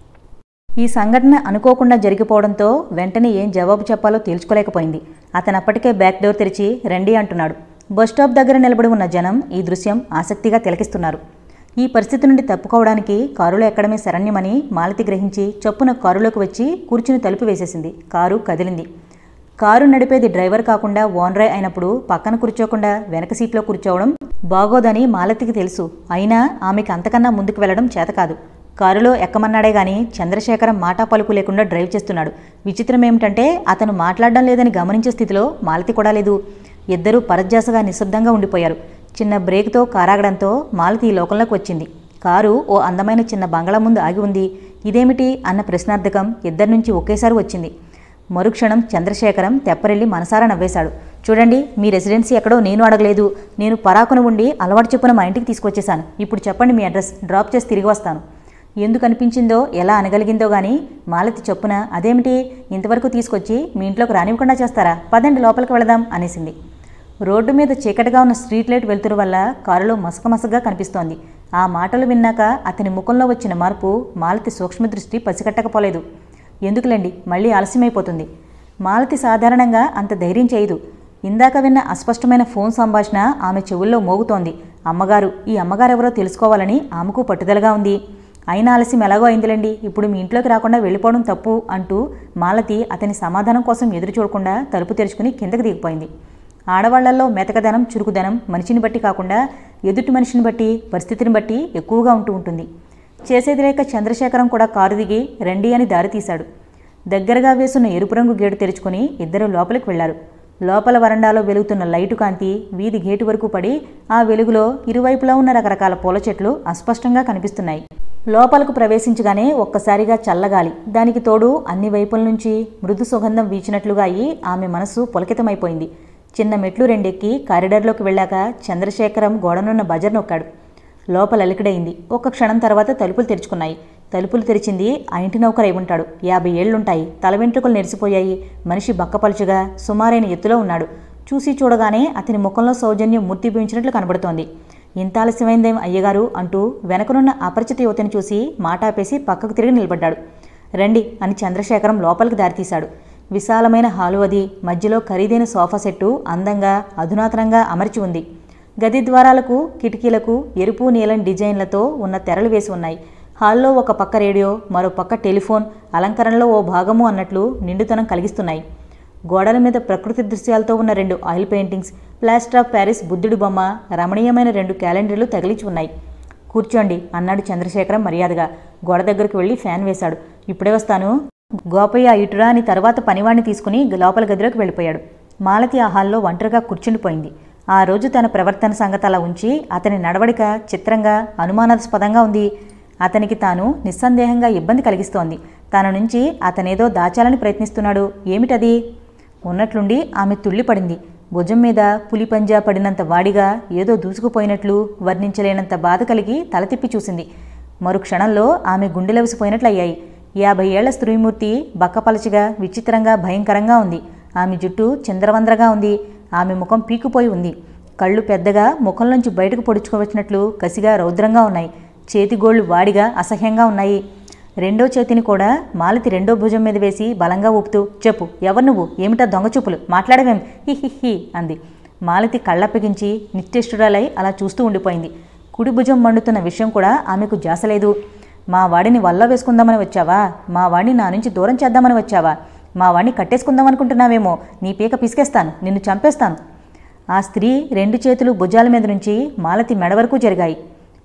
ఈ సంఘటన అనుకోకుండా జరిగిపోవడంతో వెంటనే ఏం జవాబు చెప్పాలో తేల్చుకోలేకపోయింది. అతను అప్పటికే బ్యాక్ డోర్ తెరిచి రండి అంటున్నాడు. బస్టాప్ దగ్గర నిలబడి ఉన్న జనం ఈ దృశ్యం ఆసక్తిగా తిలకిస్తున్నారు. ఈ పరిస్థితి నుండి తప్పుకోవడానికి కారులో ఎక్కడమే శరణ్యమని మాలతి గ్రహించి చప్పున కారులోకి వచ్చి కూర్చుని తలుపు వేసేసింది. కారు కదిలింది. కారు నడిపేది డ్రైవర్ కాకుండా ఓనరే అయినప్పుడు పక్కన కూర్చోకుండా వెనక సీట్లో కూర్చోవడం బాగోదని మాలతికి తెలుసు. అయినా ఆమెకి అంతకన్నా ముందుకు వెళ్లడం చేతకాదు. కారులో ఎక్కమన్నాడే గాని చంద్రశేఖరం మాటా పలుకు లేకుండా డ్రైవ్ చేస్తున్నాడు. విచిత్రం ఏమిటంటే అతను మాట్లాడడం లేదని గమనించే స్థితిలో మాలతి కూడా లేదు. ఇద్దరూ పరధ్యాసగా నిశ్శబ్దంగా ఉండిపోయారు. చిన్న బ్రేక్తో కారాగడంతో మాలతి ఈ లోకంలోకి వచ్చింది. కారు ఓ అందమైన చిన్న బంగళా ముందు ఆగి ఉంది. ఇదేమిటి అన్న ప్రశ్నార్థకం ఇద్దరి నుంచి ఒకేసారి వచ్చింది. మరుక్షణం చంద్రశేఖరం తెప్పరెళ్ళి మనసారా నవ్వేశాడు. చూడండి, మీ రెసిడెన్సీ ఎక్కడో నేను అడగలేదు. నేను పరాకున ఉండి అలవాటు చెప్పున మా ఇంటికి తీసుకొచ్చేశాను. ఇప్పుడు చెప్పండి మీ అడ్రస్, డ్రాప్ చేసి తిరిగి వస్తాను. ఎందుకు అనిపించిందో ఎలా అనగలిగిందో గానీ మాలతి చొప్పున అదేమిటి ఇంతవరకు తీసుకొచ్చి మీ ఇంట్లోకి రానివ్వకుండా చేస్తారా, పదండి లోపలికి వెళదాం అనేసింది. రోడ్డు మీద చీకటిగా ఉన్న స్ట్రీట్ లైట్ వెలుతురు వల్ల కారులో మసకమసగా కనిపిస్తోంది. ఆ మాటలు విన్నాక అతని ముఖంలో వచ్చిన మార్పు మాలతి సూక్ష్మదృష్టి పసిగట్టకపోలేదు. ఎందుకులేండి, మళ్ళీ ఆలస్యమైపోతుంది. మాలతి సాధారణంగా అంత ధైర్యం చేయదు. ఇందాక విన్న అస్పష్టమైన ఫోన్ సంభాషణ ఆమె చెవుల్లో మోగుతోంది. అమ్మగారు, ఈ అమ్మగారెవరో తెలుసుకోవాలని ఆమెకు పట్టుదలగా ఉంది. అయినా ఆలస్యం ఎలాగో అయిందిలేండి, ఇప్పుడు మీ ఇంట్లోకి రాకుండా వెళ్ళిపోవడం తప్పు అంటూ మాలతి అతని సమాధానం కోసం ఎదురు చూడకుండా తలుపు తెరుచుకుని కిందకి దిగిపోయింది. ఆడవాళ్లలో మెతకదనం, చురుకుదనం మనిషిని బట్టి కాకుండా ఎదుటి మనిషిని బట్టి, పరిస్థితిని బట్టి ఎక్కువగా ఉంటూ ఉంటుంది. చేసేది లేక చంద్రశేఖరం కూడా కారు దిగి రండి అని దారి తీశాడు. దగ్గరగా వేసున్న ఎరుపు రంగు గేటు తెరుచుకుని ఇద్దరు లోపలికి వెళ్లారు. లోపల వరండాలో వెలుగుతున్న లైటు కాంతి వీధి గేటు వరకు పడి ఆ వెలుగులో ఇరువైపులా ఉన్న రకరకాల పూల చెట్లు అస్పష్టంగా కనిపిస్తున్నాయి. లోపలకు ప్రవేశించగానే ఒక్కసారిగా చల్లగాలి, దానికి తోడు అన్ని వైపుల నుంచి మృదు సుగంధం వీచినట్లుగా అయి ఆమె మనసు పులకితమైపోయింది. చిన్న మెట్లు రెండెక్కి కారిడార్లోకి వెళ్ళాక చంద్రశేఖరం గోడనున్న బజర్ నొక్కాడు. లోపల అలికిడైంది. ఒక్క క్షణం తర్వాత తలుపులు తెరుచుకున్నాయి. తలుపులు తెరిచింది ఆ ఇంటి నౌకరై ఉంటాడు. యాభై ఏళ్లుంటాయి. తల వెంట్రుకలు నెరిసిపోయాయి. మనిషి బక్కపలుచుగా సుమారైన ఎత్తులో ఉన్నాడు. చూసి చూడగానే అతని ముఖంలో సౌజన్యం మూర్తిభవించినట్లు కనబడుతోంది. ఇంత ఆలస్యమైందేం అయ్యగారు అంటూ వెనకనున్న అపరిచిత యువతిని చూసి మాటాపేసి పక్కకు తిరిగి నిలబడ్డాడు. రండి అని చంద్రశేఖరం లోపలికి దారితీశాడు. విశాలమైన హాలు అది. మధ్యలో ఖరీదైన సోఫా సెట్టు అందంగా అధునాతనంగా అమర్చి ఉంది. గది ద్వారాలకు కిటికీలకు ఎరుపు నీలం డిజైన్లతో ఉన్న తెరలు వేసి ఉన్నాయి. హాల్లో ఒక పక్క రేడియో, మరో పక్క టెలిఫోన్ అలంకరణలో ఓ భాగము అన్నట్లు నిండుతనం కలిగిస్తున్నాయి. గోడల మీద ప్రకృతి దృశ్యాలతో ఉన్న రెండు oil paintings, plaster of Paris బుద్ధుడి బొమ్మ, రమణీయమైన రెండు క్యాలెండర్లు తగిలించి ఉన్నాయి. కూర్చోండి అన్నాడు చంద్రశేఖరం మర్యాదగా. గోడ దగ్గరకు వెళ్ళి ఫ్యాన్ వేశాడు. ఇప్పుడే వస్తాను, గోపయ్య ఇటురా అని తర్వాత పనివాడిని తీసుకుని లోపల గదిలోకి వెళ్ళిపోయాడు. మాలతి ఆ హాల్లో ఒంటరిగా కూర్చుండిపోయింది. ఆ రోజు తన ప్రవర్తన సంగతి అలా ఉంచి అతని నడవడిక చిత్రంగా, అనుమానాస్పదంగా ఉంది. అతనికి తాను నిస్సందేహంగా ఇబ్బంది కలిగిస్తోంది. తన నుంచి అతనేదో దాచాలని ప్రయత్నిస్తున్నాడు. ఏమిటది? ఉన్నట్లుండి ఆమె తుళ్ళిపడింది. భుజం మీద పులిపంజా పడినంత వాడిగా ఏదో దూసుకుపోయినట్లు, వర్ణించలేనంత బాధ కలిగి తల తిప్పి చూసింది. మరు క్షణంలో ఆమె గుండెలవిసిపోయినట్లయ్యాయి. యాభై ఏళ్ల స్త్రీమూర్తి బక్కపలచిగా, విచిత్రంగా, భయంకరంగా ఉంది. ఆమె జుట్టు చిందరవందరగా ఉంది. ఆమె ముఖం పీకుపోయి ఉంది. కళ్ళు పెద్దగా ముఖంలోంచి బయటకు పొడుచుకోవచ్చినట్లు కసిగా, రౌద్రంగా ఉన్నాయి. చేతిగోళ్లు వాడిగా, అసహ్యంగా ఉన్నాయి. రెండో చేతిని కూడా మాలతి రెండో భుజం మీద వేసి బలంగా ఊపుతూ, చెప్పు, ఎవరు నువ్వు? ఏమిటా దొంగ చూపులు? మాట్లాడవేం? హి హి హి అంది. మాలతి కళ్ళప్పగించి నిశ్చేష్టురాలై అలా చూస్తూ ఉండిపోయింది. కుడి భుజం మండుతున్న విషయం కూడా ఆమెకు జాసలేదు. మా వాడిని వల్ల వేసుకుందామని వచ్చావా? మా వాడిని నా నుంచి దూరం చేద్దామని వచ్చావా? మా వాడిని కట్టేసుకుందామనుకుంటున్నావేమో. నీ పీక పిసికేస్తాను, నిన్ను చంపేస్తాను. ఆ స్త్రీ రెండు చేతులు భుజాల మీద నుంచి మాలతి మెడ వరకు జరిగాయి.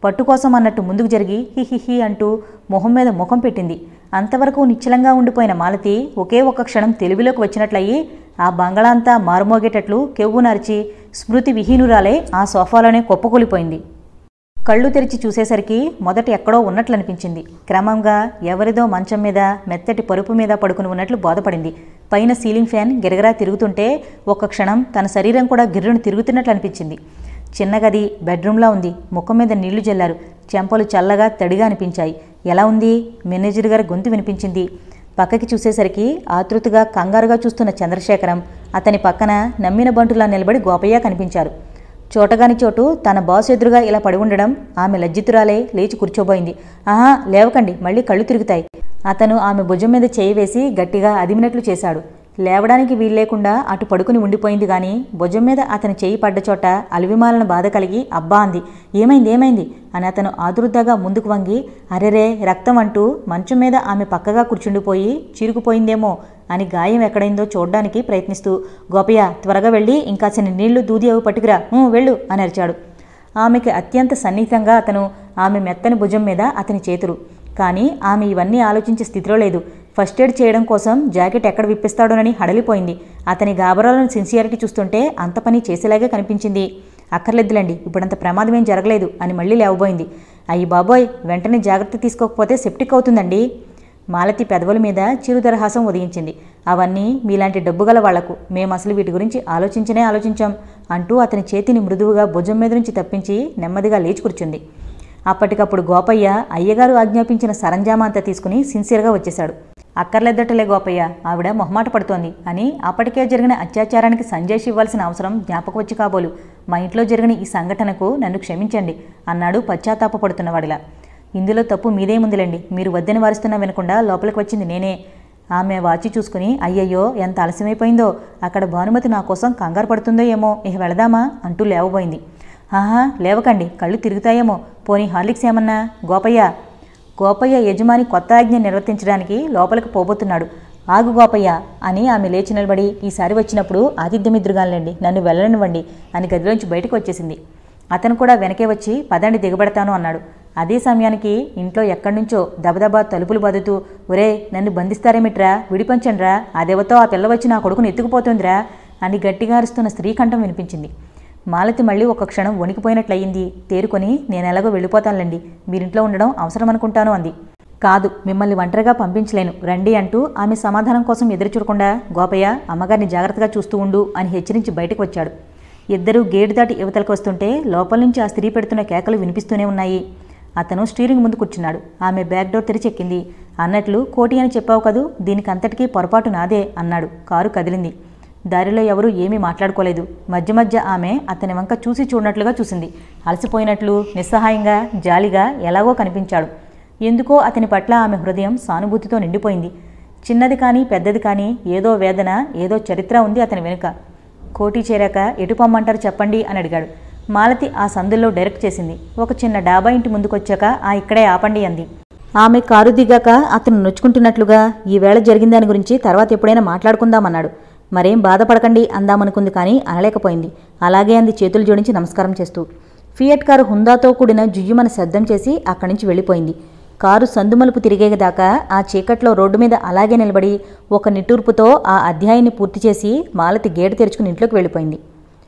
పట్టు కోసం అన్నట్టు ముందుకు జరిగి హిహిహి అంటూ మొహం మీద ముఖం పెట్టింది. అంతవరకు నిశ్చలంగా ఉండిపోయిన మాలతి ఒకే ఒక్క క్షణం తెలివిలోకి వచ్చినట్లయి ఆ బంగళా అంతా మారుమోగేటట్లు కెవ్వు నరిచి స్మృతి విహీనురాలే ఆ సోఫాలోనే కుప్పకూలిపోయింది. కళ్ళు తెరిచి చూసేసరికి మొదట ఎక్కడో ఉన్నట్లనిపించింది. క్రమంగా ఎవరిదో మంచం మీద మెత్తటి పరుపు మీద పడుకుని ఉన్నట్లు బోధపడింది. పైన సీలింగ్ ఫ్యాన్ గిరగిరా తిరుగుతుంటే ఒక్క క్షణం తన శరీరం కూడా గిర్రును తిరుగుతున్నట్లు అనిపించింది. చిన్న గది బెడ్రూమ్లా ఉంది. ముఖం మీద నీళ్లు జల్లారు. చెంపలు చల్లగా తడిగా అనిపించాయి. ఎలా ఉంది? మేనేజర్ గారి గొంతు వినిపించింది. పక్కకి చూసేసరికి ఆతృతగా కంగారుగా చూస్తున్న చంద్రశేఖరం, అతని పక్కన నమ్మిన బంటులా నిలబడి గోపయ్య కనిపించారు. చోటగాని చోటు తన బాస్ ఎదురుగా ఇలా పడి ఉండడం ఆమె లజ్జితురాలే లేచి కూర్చోబోయింది. ఆహా, లేవకండి, మళ్ళీ కళ్ళు తిరుగుతాయి. అతను ఆమె భుజం మీద చేయి వేసి గట్టిగా అదిమినట్లు చేశాడు. లేవడానికి వీల్లేకుండా అటు పడుకుని ఉండిపోయింది. గాని భుజం మీద అతని చేయి పడ్డ చోట అలివిమాలన బాధ కలిగి అబ్బా అంది. ఏమైంది ఏమైంది అని అతను ఆదురుద్దాగా ముందుకు వంగి అరెరే రక్తం అంటూ మంచం మీద ఆమె పక్కగా కూర్చుండిపోయి చీరుకుపోయిందేమో అని గాయం ఎక్కడైందో చూడ్డానికి ప్రయత్నిస్తూ గోపయ్య త్వరగా వెళ్ళి ఇంకాసిన నీళ్లు దూది అవి పట్టుకురా, వెళ్ళు అని అరిచాడు. ఆమెకి అత్యంత సన్నిహితంగా అతను ఆమె మెత్తని భుజం మీద అతని చేతులు. కానీ ఆమె ఇవన్నీ ఆలోచించే స్థితిలో లేదు. ఫస్ట్ ఎయిడ్ చేయడం కోసం జాకెట్ ఎక్కడ విప్పిస్తాడోనని హడలిపోయింది. అతని గాబరాలను సిన్సియారిటీ చూస్తుంటే అంత పని చేసేలాగే కనిపించింది. అక్కర్లేదులేండి, ఇప్పుడంత ప్రమాదం ఏం జరగలేదు అని మళ్ళీ లేవబోయింది. అయ్యి బాబోయ్, వెంటనే జాగ్రత్త తీసుకోకపోతే సెప్టిక్ అవుతుందండి. మాలతి పెదవుల మీద చిరుదరహాసం ఉదయించింది. అవన్నీ మీలాంటి డబ్బుగల వాళ్లకు, మేము అసలు వీటి గురించి ఆలోచించనే ఆలోచించాం అంటూ అతని చేతిని మృదువుగా భుజం మీద నుంచి తప్పించి నెమ్మదిగా లేచి కూర్చుంది. అప్పటికప్పుడు గోపయ్య అయ్యగారు ఆజ్ఞాపించిన సరంజామా అంతా తీసుకుని సిన్సియర్గా వచ్చేశాడు. అక్కర్లేదటలే గోపయ్య, ఆవిడ మొహమాట పడుతోంది అని అప్పటికే జరిగిన అత్యాచారానికి సంజయ్ ఇవ్వాల్సిన అవసరం జ్ఞాపకం వచ్చి కాబోలు. మా ఇంట్లో జరిగిన ఈ సంఘటనకు నన్ను క్షమించండి అన్నాడు పశ్చాత్తాపడుతున్నవాడిలా. ఇందులో తప్పు మీదేముందిలేండి, మీరు వద్దని వారిస్తున్నా వినకుండా లోపలికి వచ్చింది నేనే. ఆమె వాచి చూసుకుని అయ్యయ్యో ఎంత ఆలస్యమైపోయిందో, అక్కడ భానుమతి నా కోసం కంగారు పడుతుందో ఏమో, ఇక వెళదామా అంటూ లేవబోయింది. ఆహా, లేవకండి, కళ్ళు తిరుగుతాయేమో, పోనీ హార్లిక్స్ ఏమన్నా. గోపయ్య గోపయ్య యజమాని కొత్త ఆజ్ఞ నిర్వర్తించడానికి లోపలికి పోబోతున్నాడు. ఆగు గోపయ్య అని ఆమె లేచి నిలబడి ఈసారి వచ్చినప్పుడు ఆతిథ్యమిద్రుగాలండి, నన్ను వెళ్ళనివ్వండి అని గదిలోంచి బయటకు వచ్చేసింది. అతను కూడా వెనకే వచ్చి పదండి దిగబడతాను అన్నాడు. అదే సమయానికి ఇంట్లో ఎక్కడి నుంచో దబదబా తలుపులు బాదుతూ ఒరే నన్ను బంధిస్తారేమిట్రా, విడిపంచండ్రా, అదేవతో ఆ పిల్ల వచ్చి నా కొడుకును ఎత్తుకుపోతుందిరా అని గట్టిగా అరుస్తున్న స్త్రీకంఠం వినిపించింది. మాలతి మళ్ళీ ఒక క్షణం వణికిపోయినట్లయింది. తేరుకొని నేనెలాగో వెళ్ళిపోతానులేండి, మీరింట్లో ఉండడం అవసరం అనుకుంటాను అంది. కాదు, మిమ్మల్ని ఒంటరిగా పంపించలేను, రండి అంటూ ఆమె సమాధానం కోసం ఎదురుచూడకుండా గోపయ్య అమ్మగారిని జాగ్రత్తగా చూస్తూ ఉండు అని హెచ్చరించి బయటకు వచ్చాడు. ఇద్దరూ గేటు దాటి యువతలకు వస్తుంటే లోపల నుంచి ఆ స్త్రీ పెడుతున్న కేకలు వినిపిస్తూనే ఉన్నాయి. అతను స్టీరింగ్ ముందు కూర్చున్నాడు. ఆమె బ్యాక్ డోర్ తెరిచెక్కింది. అన్నట్లు కోటి అని చెప్పావు కదూ, దీనికంతటికీ పొరపాటు నాదే అన్నాడు. కారు కదిలింది. దారిలో ఎవరూ ఏమీ మాట్లాడుకోలేదు. మధ్య మధ్య ఆమె అతని వంక చూసి చూడనట్లుగా చూసింది. అలసిపోయినట్లు, నిస్సహాయంగా, జాలిగా ఎలాగో కనిపించాడు. ఎందుకో అతని పట్ల ఆమె హృదయం సానుభూతితో నిండిపోయింది. చిన్నది కానీ పెద్దది కానీ ఏదో వేదన, ఏదో చరిత్ర ఉంది అతని వెనుక. కోటి చేరాక ఎటు పొమ్మంటారు చెప్పండి అని అడిగాడు. మాలతి ఆ సందుల్లో డైరెక్ట్ చేసింది. ఒక చిన్న డాబా ఇంటి ముందుకొచ్చాక ఆ ఇక్కడే ఆపండి అంది. ఆమె కారు దిగాక అతను నొచ్చుకుంటున్నట్లుగా ఈవేళ జరిగిన దాని గురించి తర్వాత ఎప్పుడైనా మాట్లాడుకుందామన్నాడు. మరేం బాధపడకండి అందామనుకుంది కానీ అనలేకపోయింది. అలాగే అంది చేతులు జోడించి నమస్కారం చేస్తూ. ఫియట్ కారు హుందాతో కూడిన జుయ్యుమన శబ్దం చేసి అక్కడి నుంచి వెళ్ళిపోయింది. కారు సందుమలుపు తిరిగేదాకా ఆ చీకట్లో రోడ్డు మీద అలాగే నిలబడి ఒక నిట్టూర్పుతో ఆ అధ్యాయాన్ని పూర్తి చేసి మాలతి గేటు తెరుచుకుని ఇంట్లోకి వెళ్ళిపోయింది.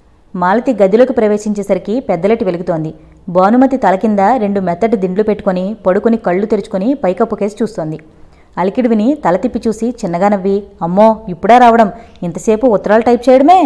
మాలతి గదిలోకి ప్రవేశించేసరికి పెద్దలెట్టి వెలుగుతోంది. భానుమతి తల కింద రెండు మెత్తటి దిండ్లు పెట్టుకుని పడుకుని కళ్ళు తెరుచుకుని పైకప్పు కేసి చూస్తోంది. అలికిడి విని తల తిప్పి చూసి చిన్నగా నవ్వి అమ్మో ఇప్పుడా రావడం, ఇంతసేపు ఉత్తరాలు టైప్ చేయడమే.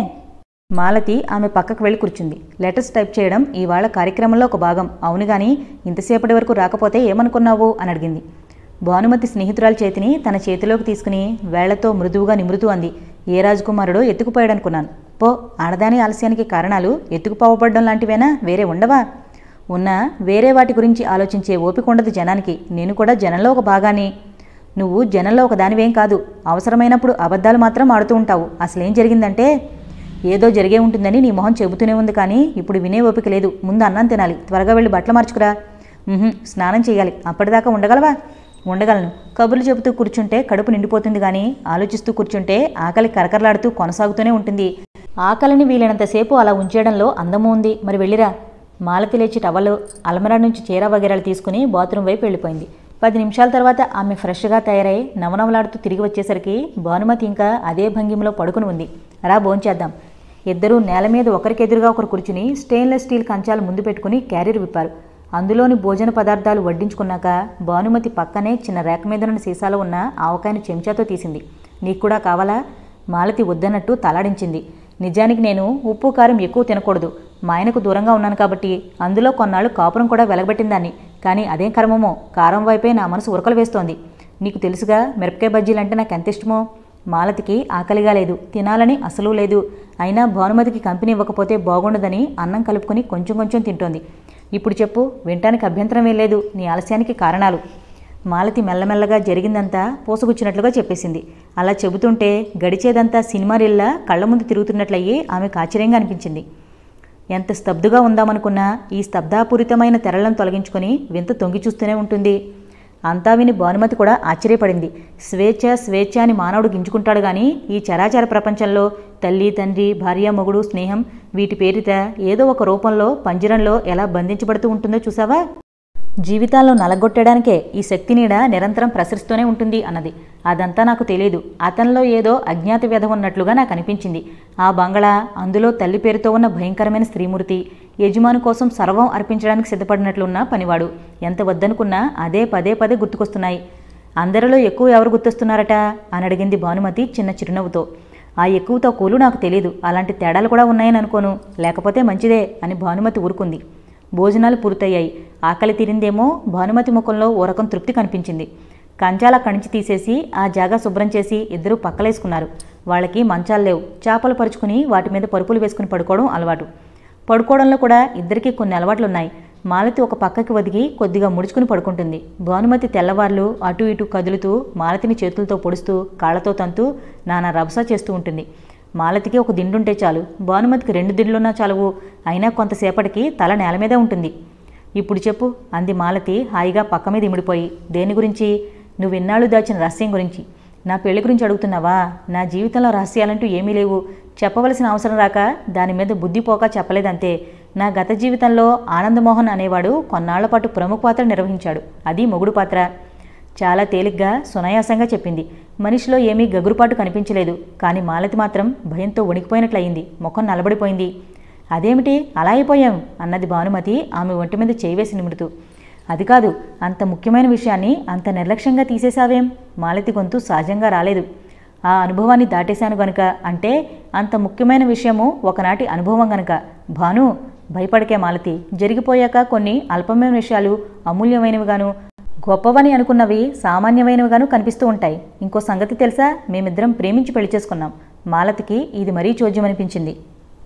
మాలతి ఆమె పక్కకు వెళ్ళి కూర్చుంది. లెటర్స్ టైప్ చేయడం ఇవాళ కార్యక్రమంలో ఒక భాగం. అవును గాని ఇంతసేపటి వరకు రాకపోతే ఏమనుకున్నావు అని అడిగింది. భానుమతి స్నేహితురాల చేతిని తన చేతిలోకి తీసుకుని వేళ్లతో మృదువుగా నిమృతూ అంది. ఏ రాజకుమారుడో ఎత్తుకుపోయాడనుకున్నాను. పో, ఆడదాని ఆలస్యానికి కారణాలు ఎత్తుకుపోవబడ్డం లాంటివేనా, వేరే ఉండవా? ఉన్నా వేరే వాటి గురించి ఆలోచించే ఓపిక ఉండదు జనానికి. నేను కూడా జనంలో ఒక భాగాన్ని. నువ్వు జనంలో ఒక దానివేం కాదు. అవసరమైనప్పుడు అబద్ధాలు మాత్రం ఆడుతూ ఉంటావు. అసలేం జరిగిందంటే ఏదో జరిగే ఉంటుందని నీ మొహం చెబుతూనే ఉంది కానీ ఇప్పుడు వినే ఓపిక లేదు. ముందు అన్నం తినాలి, త్వరగా వెళ్ళి బట్టలు మార్చుకురా. స్నానం చేయాలి. అప్పటిదాకా ఉండగలవా? ఉండగలను. కబుర్లు చెబుతూ కూర్చుంటే కడుపు నిండిపోతుంది కానీ ఆలోచిస్తూ కూర్చుంటే ఆకలి కరకరలాడుతూ కొనసాగుతూనే ఉంటుంది. ఆకలిని వీలైనంతసేపు అలా ఉంచేయడంలో అందము ఉంది. మరి వెళ్ళిరా. మాలతి లేచి టవలు అల్మరా నుంచి చీర వగేరాలు తీసుకుని బాత్రూమ్ వైపు వెళ్ళిపోయింది. పది నిమిషాల తర్వాత ఆమె ఫ్రెష్గా తయారై నవనవలాడుతూ తిరిగి వచ్చేసరికి భానుమతి ఇంకా అదే భంగిమలో పడుకుని ఉంది. రా భోంచేద్దాం. ఇద్దరూ నేల మీద ఒకరికెదురుగా ఒకరు కూర్చుని స్టెయిన్లెస్ స్టీల్ కంచాలు ముందు పెట్టుకుని క్యారియర్ విప్పారు. అందులోని భోజన పదార్థాలు వడ్డించుకున్నాక భానుమతి పక్కనే చిన్న రేఖ మీదనున్న సీసాలో ఉన్న ఆవకాయను చెంచాతో తీసింది. నీకు కూడా కావాలా? మాలతి వద్దన్నట్టు తలాడించింది. నిజానికి నేను ఉప్పు కారం ఎక్కువ తినకూడదు. మా ఆయనకు దూరంగా ఉన్నాను కాబట్టి అందులో కొన్నాళ్ళు కాపురం కూడా వెలగబెట్టిందాన్ని. కానీ అదేం కర్మమో కారం వైపే నా మనసు ఉరకలు వేస్తోంది. నీకు తెలుసుగా మిరపకాయ బజ్జీలంటే నాకు ఎంత ఇష్టమో. మాలతికి ఆకలిగా లేదు, తినాలని అసలు లేదు. అయినా భానుమతికి కంపెనీ ఇవ్వకపోతే బాగుండదని అన్నం కలుపుకొని కొంచెం కొంచెం తింటోంది. ఇప్పుడు చెప్పు, వినటానికి అభ్యంతరం ఏం లేదు. నీ ఆలస్యానికి కారణాలు. మాలతి మెల్లమెల్లగా జరిగిందంతా పోసుగుచ్చినట్లుగా చెప్పేసింది. అలా చెబుతుంటే గడిచేదంతా సినిమా రీల్లా కళ్ల ముందు తిరుగుతున్నట్లయి ఆమెకు ఆశ్చర్యంగా అనిపించింది. ఎంత స్తబ్దుగా ఉందామనుకున్నా ఈ స్తబ్దాపూరితమైన తెరలను తొలగించుకొని వింత తొంగి చూస్తూనే ఉంటుంది. అంతా విని భానుమతి కూడా ఆశ్చర్యపడింది. స్వేచ్ఛ స్వేచ్ఛ అని మానవుడు గింజుకుంటాడు కానీ ఈ చరాచర ప్రపంచంలో తల్లి, తండ్రి, భార్య, మొగుడు, స్నేహం వీటి పేరిట ఏదో ఒక రూపంలో పంజరంలో ఎలా బంధించబడుతూ ఉంటుందో చూసావా? జీవితాల్లో నలగొట్టడానికే ఈ శక్తి నీడ నిరంతరం ప్రసరిస్తూనే ఉంటుంది అన్నది. అదంతా నాకు తెలియదు. అతనిలో ఏదో అజ్ఞాత వ్యధ ఉన్నట్లుగా నాకు అనిపించింది. ఆ బంగళా, అందులో తల్లి పేరుతో ఉన్న భయంకరమైన స్త్రీమూర్తి, యజమాని కోసం సర్వం అర్పించడానికి సిద్ధపడినట్లున్న పనివాడు, ఎంత వద్దనుకున్నా అదే పదే పదే గుర్తుకొస్తున్నాయి. అందరిలో ఎక్కువ ఎవరు గుర్తొస్తున్నారట అని అడిగింది భానుమతి చిన్న చిరునవ్వుతో. ఆ ఎక్కువతో కూలు నాకు తెలియదు. అలాంటి తేడాలు కూడా ఉన్నాయని అనుకోను. లేకపోతే మంచిదే అని భానుమతి ఊరుకుంది. భోజనాలు పూర్తయ్యాయి. ఆకలి తీరిందేమో భానుమతి ముఖంలో ఓ రకం తృప్తి కనిపించింది. కంచాల కణించి తీసేసి ఆ జాగా శుభ్రం చేసి ఇద్దరూ పక్కలేసుకున్నారు. వాళ్ళకి మంచాలు లేవు. చేపలు పరుచుకుని వాటి మీద పరుపులు వేసుకుని పడుకోవడం అలవాటు. పడుకోవడంలో కూడా ఇద్దరికీ కొన్ని అలవాట్లున్నాయి. మాలతి ఒక పక్కకి ఒదిగి కొద్దిగా ముడుచుకుని పడుకుంటుంది. భానుమతి తెల్లవార్లు అటు ఇటు కదులుతూ మాలతిని చేతులతో పొడుస్తూ కాళ్లతో తంతూ నానా రభస చేస్తూ ఉంటుంది. మాలతికి ఒక దిండుంటే చాలు, భానుమతికి రెండు దిండ్లున్నా చాలువు. అయినా కొంతసేపటికి తల నేల మీదే ఉంటుంది. ఇప్పుడు చెప్పు అంది మాలతి హాయిగా పక్క మీద ఇమిడిపోయి. దేని గురించి? నువ్వు ఇన్నాళ్ళు దాచిన రహస్యం గురించి. నా పెళ్లి గురించి అడుగుతున్నావా? నా జీవితంలో రహస్యాలంటూ ఏమీ లేవు. చెప్పవలసిన అవసరం రాక దాని మీద బుద్ధిపోక చెప్పలేదంతే. నా గత జీవితంలో ఆనందమోహన్ అనేవాడు కొన్నాళ్ల పాటు ప్రముఖ పాత్ర నిర్వహించాడు. అది మొగుడు పాత్ర. చాలా తేలిగ్గా సునాయాసంగా చెప్పింది. మనిషిలో ఏమీ గగురుపాటు కనిపించలేదు. కానీ మాలతి మాత్రం భయంతో వణికిపోయినట్లయింది. ముఖం నలబడిపోయింది. అదేమిటి అలా అయిపోయాం అన్నది భానుమతి ఆమె ఒంటి మీద చేయివేసి నిముడుతూ. అది కాదు, అంత ముఖ్యమైన విషయాన్ని అంత నిర్లక్ష్యంగా తీసేశావేం? మాలతి గొంతు సహజంగా రాలేదు. ఆ అనుభవాన్ని దాటేశాను గనుక. అంటే అంత ముఖ్యమైన విషయము ఒకనాటి అనుభవం గనుక. భాను భయపడకే మాలతి. జరిగిపోయాక కొన్ని అల్పమైన విషయాలు అమూల్యమైనవిగాను, గొప్పవని అనుకున్నవి సామాన్యమైనవిగాను కనిపిస్తూ ఉంటాయి. ఇంకో సంగతి తెలుసా? మేమిద్దరం ప్రేమించి పెళ్లి చేసుకున్నాం. మాలతికి ఇది మరీ చోద్యమనిపించింది.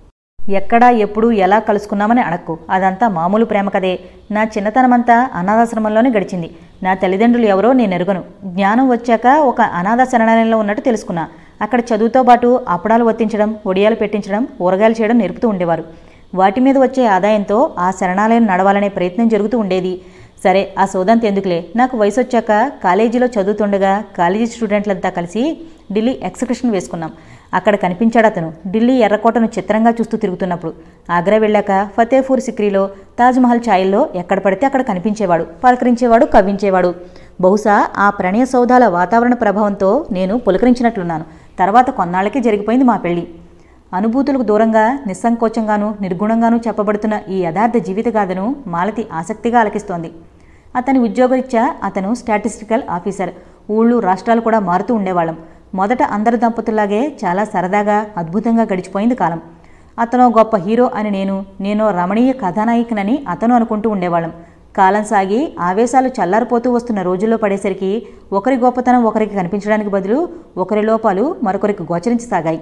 ఎక్కడా ఎప్పుడు ఎలా కలుసుకున్నామని అడక్కు. అదంతా మామూలు ప్రేమ కదే. నా చిన్నతనమంతా అనాథాశ్రమంలోనే గడిచింది. నా తల్లిదండ్రులు ఎవరో నేను ఎరుగను. జ్ఞానం వచ్చాక ఒక అనాథ శరణాలయంలో ఉన్నట్టు తెలుసుకున్నా. అక్కడ చదువుతో పాటు అప్పడాలు వత్తించడం, ఒడియాలు పెట్టించడం, ఊరగాయలు చేయడం నేర్పుతూ ఉండేవారు. వాటి మీద వచ్చే ఆదాయంతో ఆ శరణాలయం నడవాలనే ప్రయత్నం జరుగుతూ ఉండేది. సరే, ఆ సోదంత ఎందుకులే. నాకు వయసు వచ్చాక కాలేజీలో చదువుతుండగా కాలేజీ స్టూడెంట్లంతా కలిసి ఢిల్లీ ఎక్స్కర్షన్ వేసుకున్నాం. అక్కడ కనిపించాడు అతను. ఢిల్లీ ఎర్రకోటను చిత్రంగా చూస్తూ తిరుగుతున్నప్పుడు. ఆగ్రా వెళ్ళాక ఫతేపూర్ సిక్రీలో, తాజ్మహల్ ఛాయల్లో ఎక్కడ పడితే అక్కడ కనిపించేవాడు. పలకరించేవాడు, కవ్వించేవాడు. బహుశా ఆ ప్రణయ సౌధాల వాతావరణ ప్రభావంతో నేను పులకరించినట్లున్నాను. తర్వాత కొన్నాళ్ళకి జరిగిపోయింది మా పెళ్లి. అనుభూతులకు దూరంగా నిస్సంకోచంగానూ నిర్గుణంగానూ చెప్పబడుతున్న ఈ యథార్థ జీవితగాథను మాలతి ఆసక్తిగా ఆలకిస్తోంది. అతని ఉద్యోగరీత్యా అతను స్టాటిస్టికల్ ఆఫీసర్. ఊళ్ళు రాష్ట్రాలు కూడా మారుతూ ఉండేవాళ్ళం. మొదట అందరి దంపతుల్లాగే చాలా సరదాగా అద్భుతంగా గడిచిపోయింది కాలం. అతనో గొప్ప హీరో అని నేను, నేనో రమణీయ కథానాయికనని అతను అనుకుంటూ ఉండేవాళ్ళం. కాలం సాగి ఆవేశాలు చల్లారిపోతూ వస్తున్న రోజుల్లో పడేసరికి ఒకరి గొప్పతనం ఒకరికి కనిపించడానికి బదులు ఒకరి లోపాలు మరొకరికి గోచరించసాగాయి.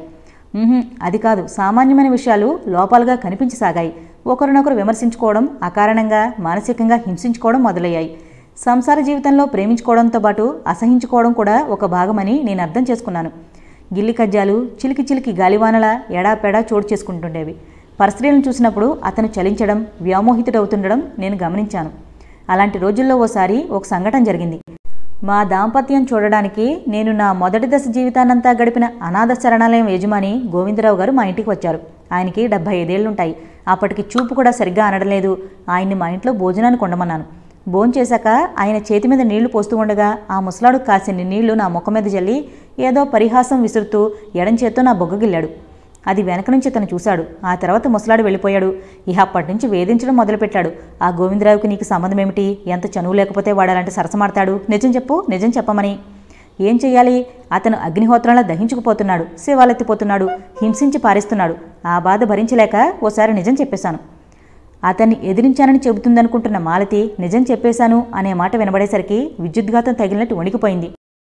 అది కాదు, సామాన్యమైన విషయాలు లోపాలుగా కనిపించసాగాయి. ఒకరినొకరు విమర్శించుకోవడం, అకారణంగా మానసికంగా హింసించుకోవడం మొదలయ్యాయి. సంసార జీవితంలో ప్రేమించుకోవడంతో పాటు అసహించుకోవడం కూడా ఒక భాగమని నేను అర్థం చేసుకున్నాను. గిల్లి కజ్జాలు చిలికి చిలికి గాలివానల ఎడాపెడా చోటు చేసుకుంటుండేవి. పరస్త్రీలను చూసినప్పుడు అతను చలించడం, వ్యామోహితుడవుతుండడం నేను గమనించాను. అలాంటి రోజుల్లో ఓసారి ఒక సంఘటన జరిగింది. మా దాంపత్యం చూడడానికి నేను నా మొదటి దశ జీవితాన్నంతా గడిపిన అనాథ శరణాలయం యజమాని గోవిందరావు గారు మా ఇంటికి వచ్చారు. ఆయనకి డెబ్భై ఐదేళ్లుంటాయి. అప్పటికి చూపు కూడా సరిగ్గా అనడలేదు. ఆయన్ని మా ఇంట్లో భోజనానికి ఉండమన్నాను. భోంచేశాక ఆయన చేతి మీద నీళ్లు పోస్తూ ఉండగా ఆ ముసలాడు కాసిన్ని నీళ్లు నా ముఖం మీద జల్లి ఏదో పరిహాసం విసురుతూ ఎడం చేత్తో నా బొగ్గగిల్లాడు. అది వెనక నుంచి తను చూశాడు. ఆ తర్వాత ముసలాడు వెళ్ళిపోయాడు. ఇహ అప్పటి నుంచి వేధించడం మొదలుపెట్టాడు. ఆ గోవిందరావుకి నీకు సంబంధం ఏమిటి? ఎంత చనువు లేకపోతే వాడాలంటే సరసమాడతాడు. నిజం చెప్పు, నిజం చెప్పమని. ఏం చెయ్యాలి? అతను అగ్నిహోత్రంలా దహించుకుపోతున్నాడు, శివాలెత్తిపోతున్నాడు, హింసించి పారిస్తున్నాడు. ఆ బాధ భరించలేక ఓసారి నిజం చెప్పేశాను. అతన్ని ఎదిరించానని చెబుతుందనుకుంటున్న మాలతి నిజం చెప్పేశాను అనే మాట వినబడేసరికి విద్యుద్ఘాతం తగిలినట్టు వణికిపోయింది.